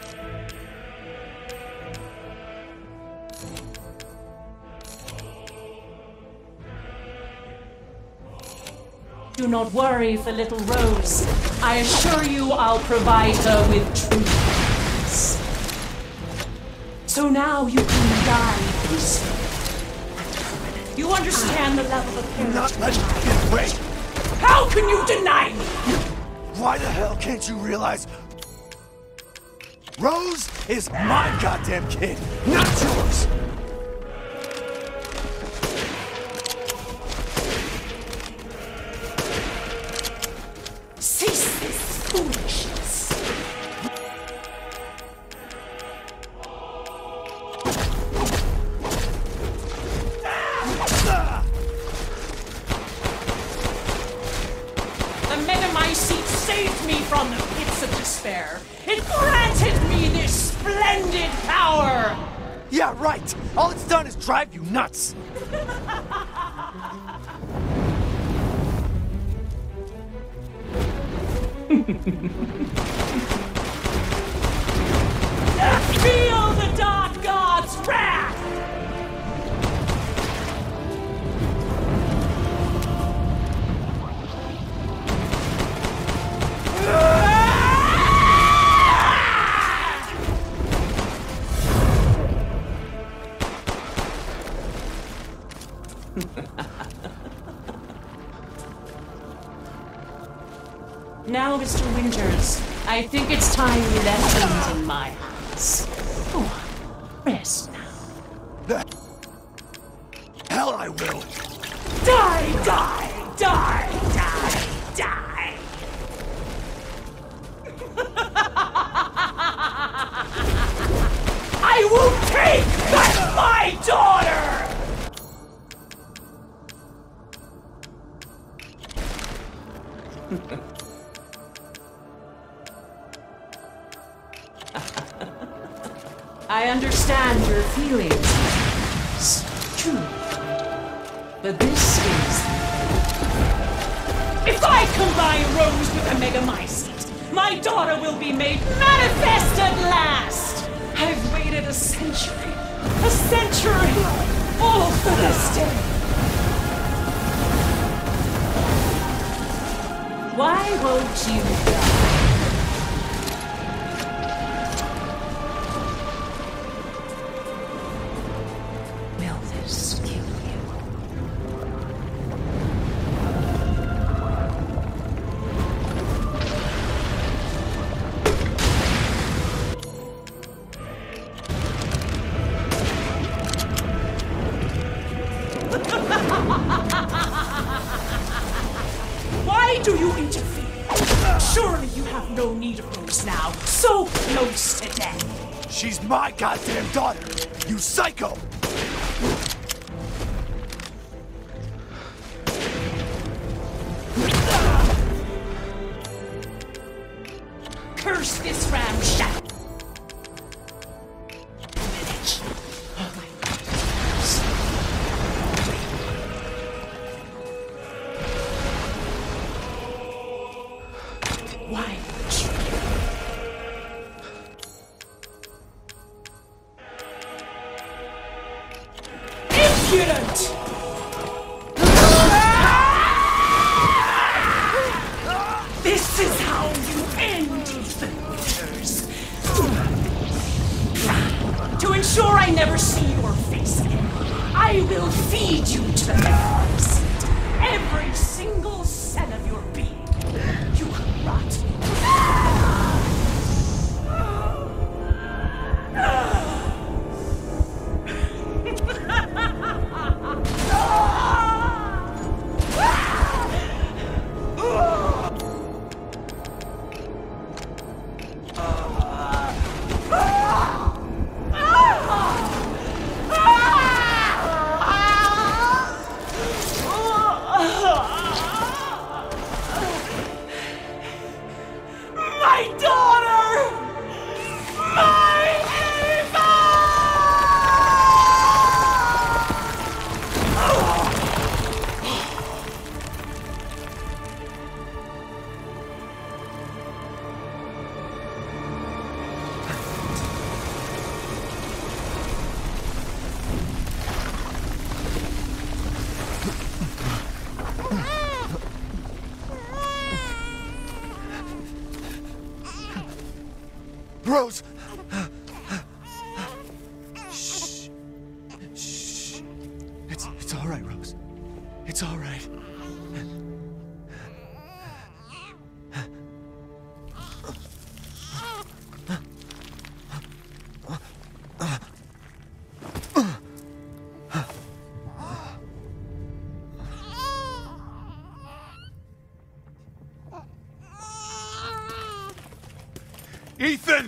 [SPEAKER 14] do not worry for little Rose. I assure you I'll provide her with true happiness. So now you can die peacefully. You understand the level of parent.
[SPEAKER 3] Not letting you get away!
[SPEAKER 14] How can you deny me?
[SPEAKER 3] Why the hell can't you realize Rose is my goddamn kid, not yours!
[SPEAKER 14] Cease this foolishness. The Megamycete saved me from the pits of despair. It granted me this splendid power!
[SPEAKER 3] Yeah, right! All it's done is drive you nuts!
[SPEAKER 14] Feel the Dark God's wrath! Now, Mister Winters, I think it's time you left things in my hands. Go on, rest now.
[SPEAKER 3] The hell I will!
[SPEAKER 14] Die, die, die, die, die! I I understand your feelings. It's true. But this is... If I combine Rose with a Megamycete, my daughter will be made manifest at last! I've waited a century, a century, all for this day. Why won't you die? Will this kill you? Why do you interfere? Surely you have no need of Rose now, so close to death.
[SPEAKER 3] She's my goddamn daughter, you psycho!
[SPEAKER 14] Curse this ramshackle! Why would you? Impudent! This is how you end Ethan Winters. To ensure I never see your face again, I will feed you to the Megamycete. Every single cell of your being. You will rot. My daughter! My Ava!
[SPEAKER 3] Rose! Shh. Shh. It's, it's all right, Rose. It's all right.
[SPEAKER 9] Ethan!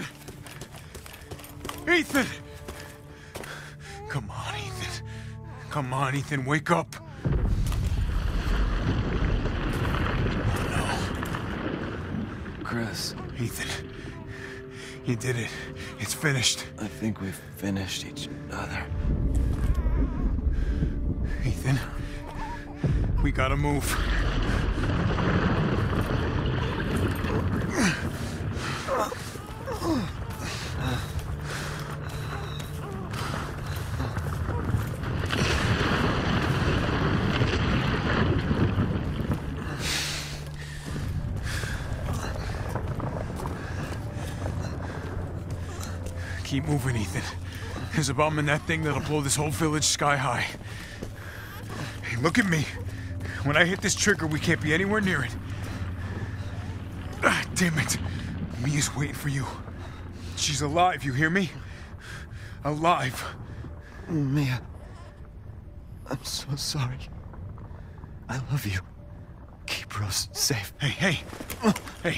[SPEAKER 9] Ethan! Come on, Ethan. Come on, Ethan, wake up.
[SPEAKER 3] Chris.
[SPEAKER 9] Ethan. You did it. It's finished.
[SPEAKER 3] I think we've finished each other.
[SPEAKER 9] Ethan. We gotta move. Keep moving, Ethan. There's a bomb in that thing that'll blow this whole village sky high. Hey, look at me. When I hit this trigger, we can't be anywhere near it. Ah, damn it. Mia's waiting for you. She's alive, you hear me? Alive.
[SPEAKER 3] Mia. I'm so sorry. I love you. Keep Rose safe.
[SPEAKER 9] Hey, hey. Hey.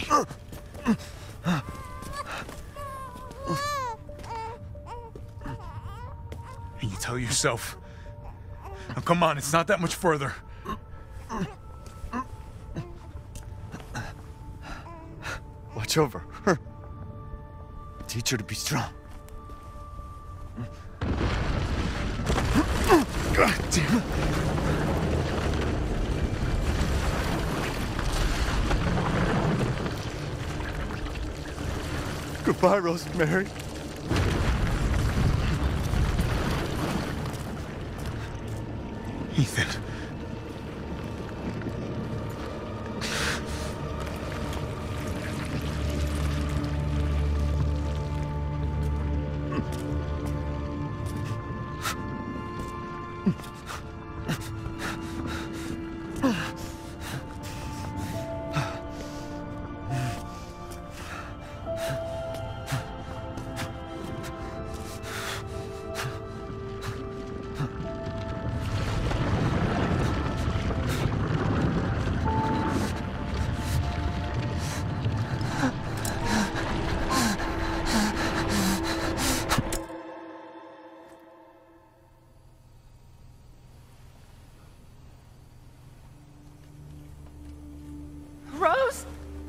[SPEAKER 9] And you tell yourself. Now come on, it's not that much further.
[SPEAKER 3] Watch over her. Teach her to be strong. God damn it. Goodbye, Rosemary.
[SPEAKER 9] Ethan.
[SPEAKER 12] Rose?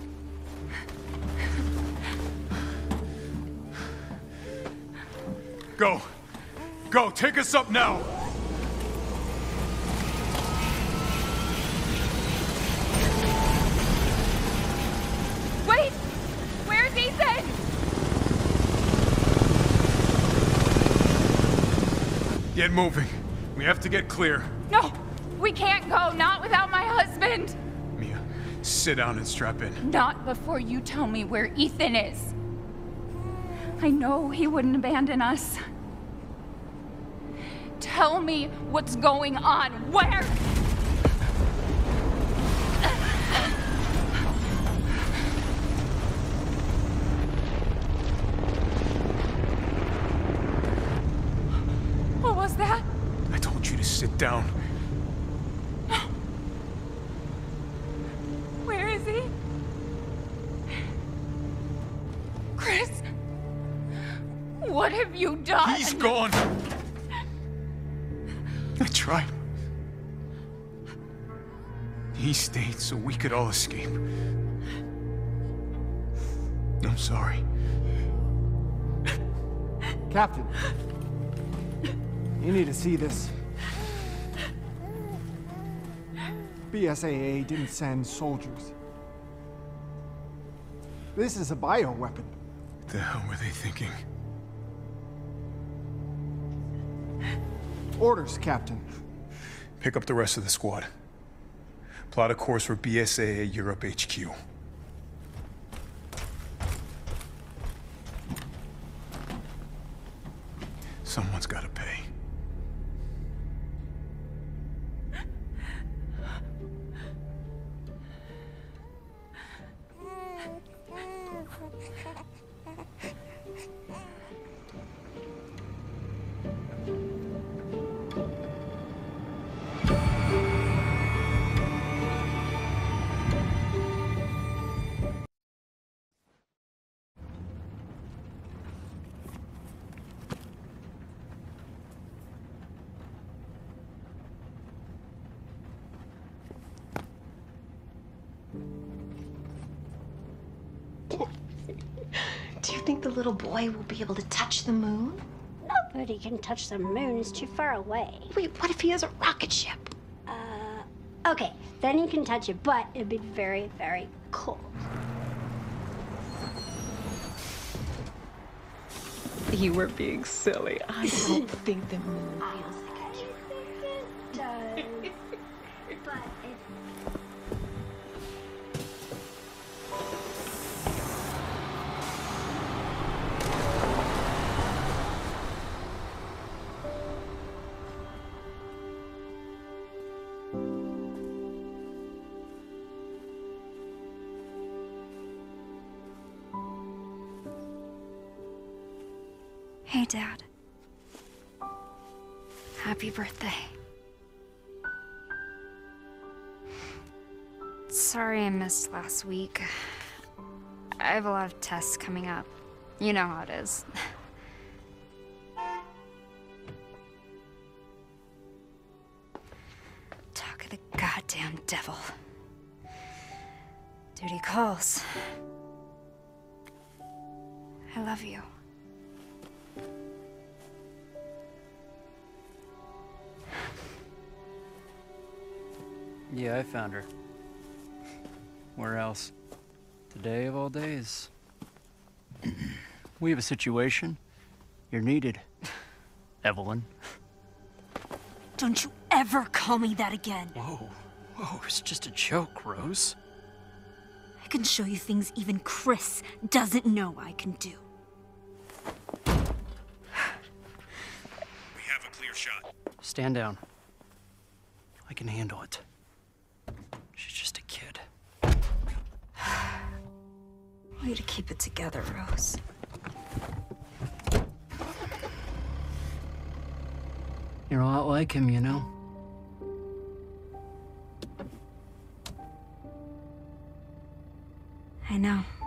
[SPEAKER 9] Go. Go, take us up now.
[SPEAKER 12] Wait! Where's Ethan?
[SPEAKER 9] Get moving. We have to get clear.
[SPEAKER 12] No! We can't go, not without my husband!
[SPEAKER 9] Mia, sit down and strap in.
[SPEAKER 12] Not before you tell me where Ethan is. I know he wouldn't abandon us. Tell me what's going on. Where? What was that?
[SPEAKER 9] I told you to sit down.
[SPEAKER 12] Where is he? Chris? What have you done?
[SPEAKER 9] He's gone. I tried. He stayed so we could all escape. I'm sorry.
[SPEAKER 15] Captain, you need to see this. B S A A didn't send soldiers. This is a bioweapon.
[SPEAKER 9] What the hell were they thinking?
[SPEAKER 15] Orders, Captain.
[SPEAKER 9] Pick up the rest of the squad. Plot a course for B S A A Europe H Q. Someone's got to pay.
[SPEAKER 16] Do you think the little boy will be able to touch the moon?
[SPEAKER 7] Nobody can touch the moon. It's too far away.
[SPEAKER 16] Wait, what if he has a rocket ship?
[SPEAKER 7] Uh, okay, then he can touch it, but it'd be very, very cold.
[SPEAKER 16] You were being silly. I don't think the moon feels like a
[SPEAKER 7] It does, but it...
[SPEAKER 17] Hey, Dad. Happy birthday. Sorry I missed last week. I have a lot of tests coming up. You know how it is. Talk of the goddamn devil. Duty calls. I love you.
[SPEAKER 18] Yeah, I found her. Where else? Today of all days. We have a situation. You're needed, Evelyn.
[SPEAKER 5] Don't you ever call me that again.
[SPEAKER 18] Whoa, whoa, it's just a joke, Rose.
[SPEAKER 5] I can show you things even Chris doesn't know I can do.
[SPEAKER 9] We have a clear shot.
[SPEAKER 18] Stand down. I can handle it. She's just a kid.
[SPEAKER 5] I want you to keep it together, Rose.
[SPEAKER 18] You're a lot like him, you know?
[SPEAKER 5] I know.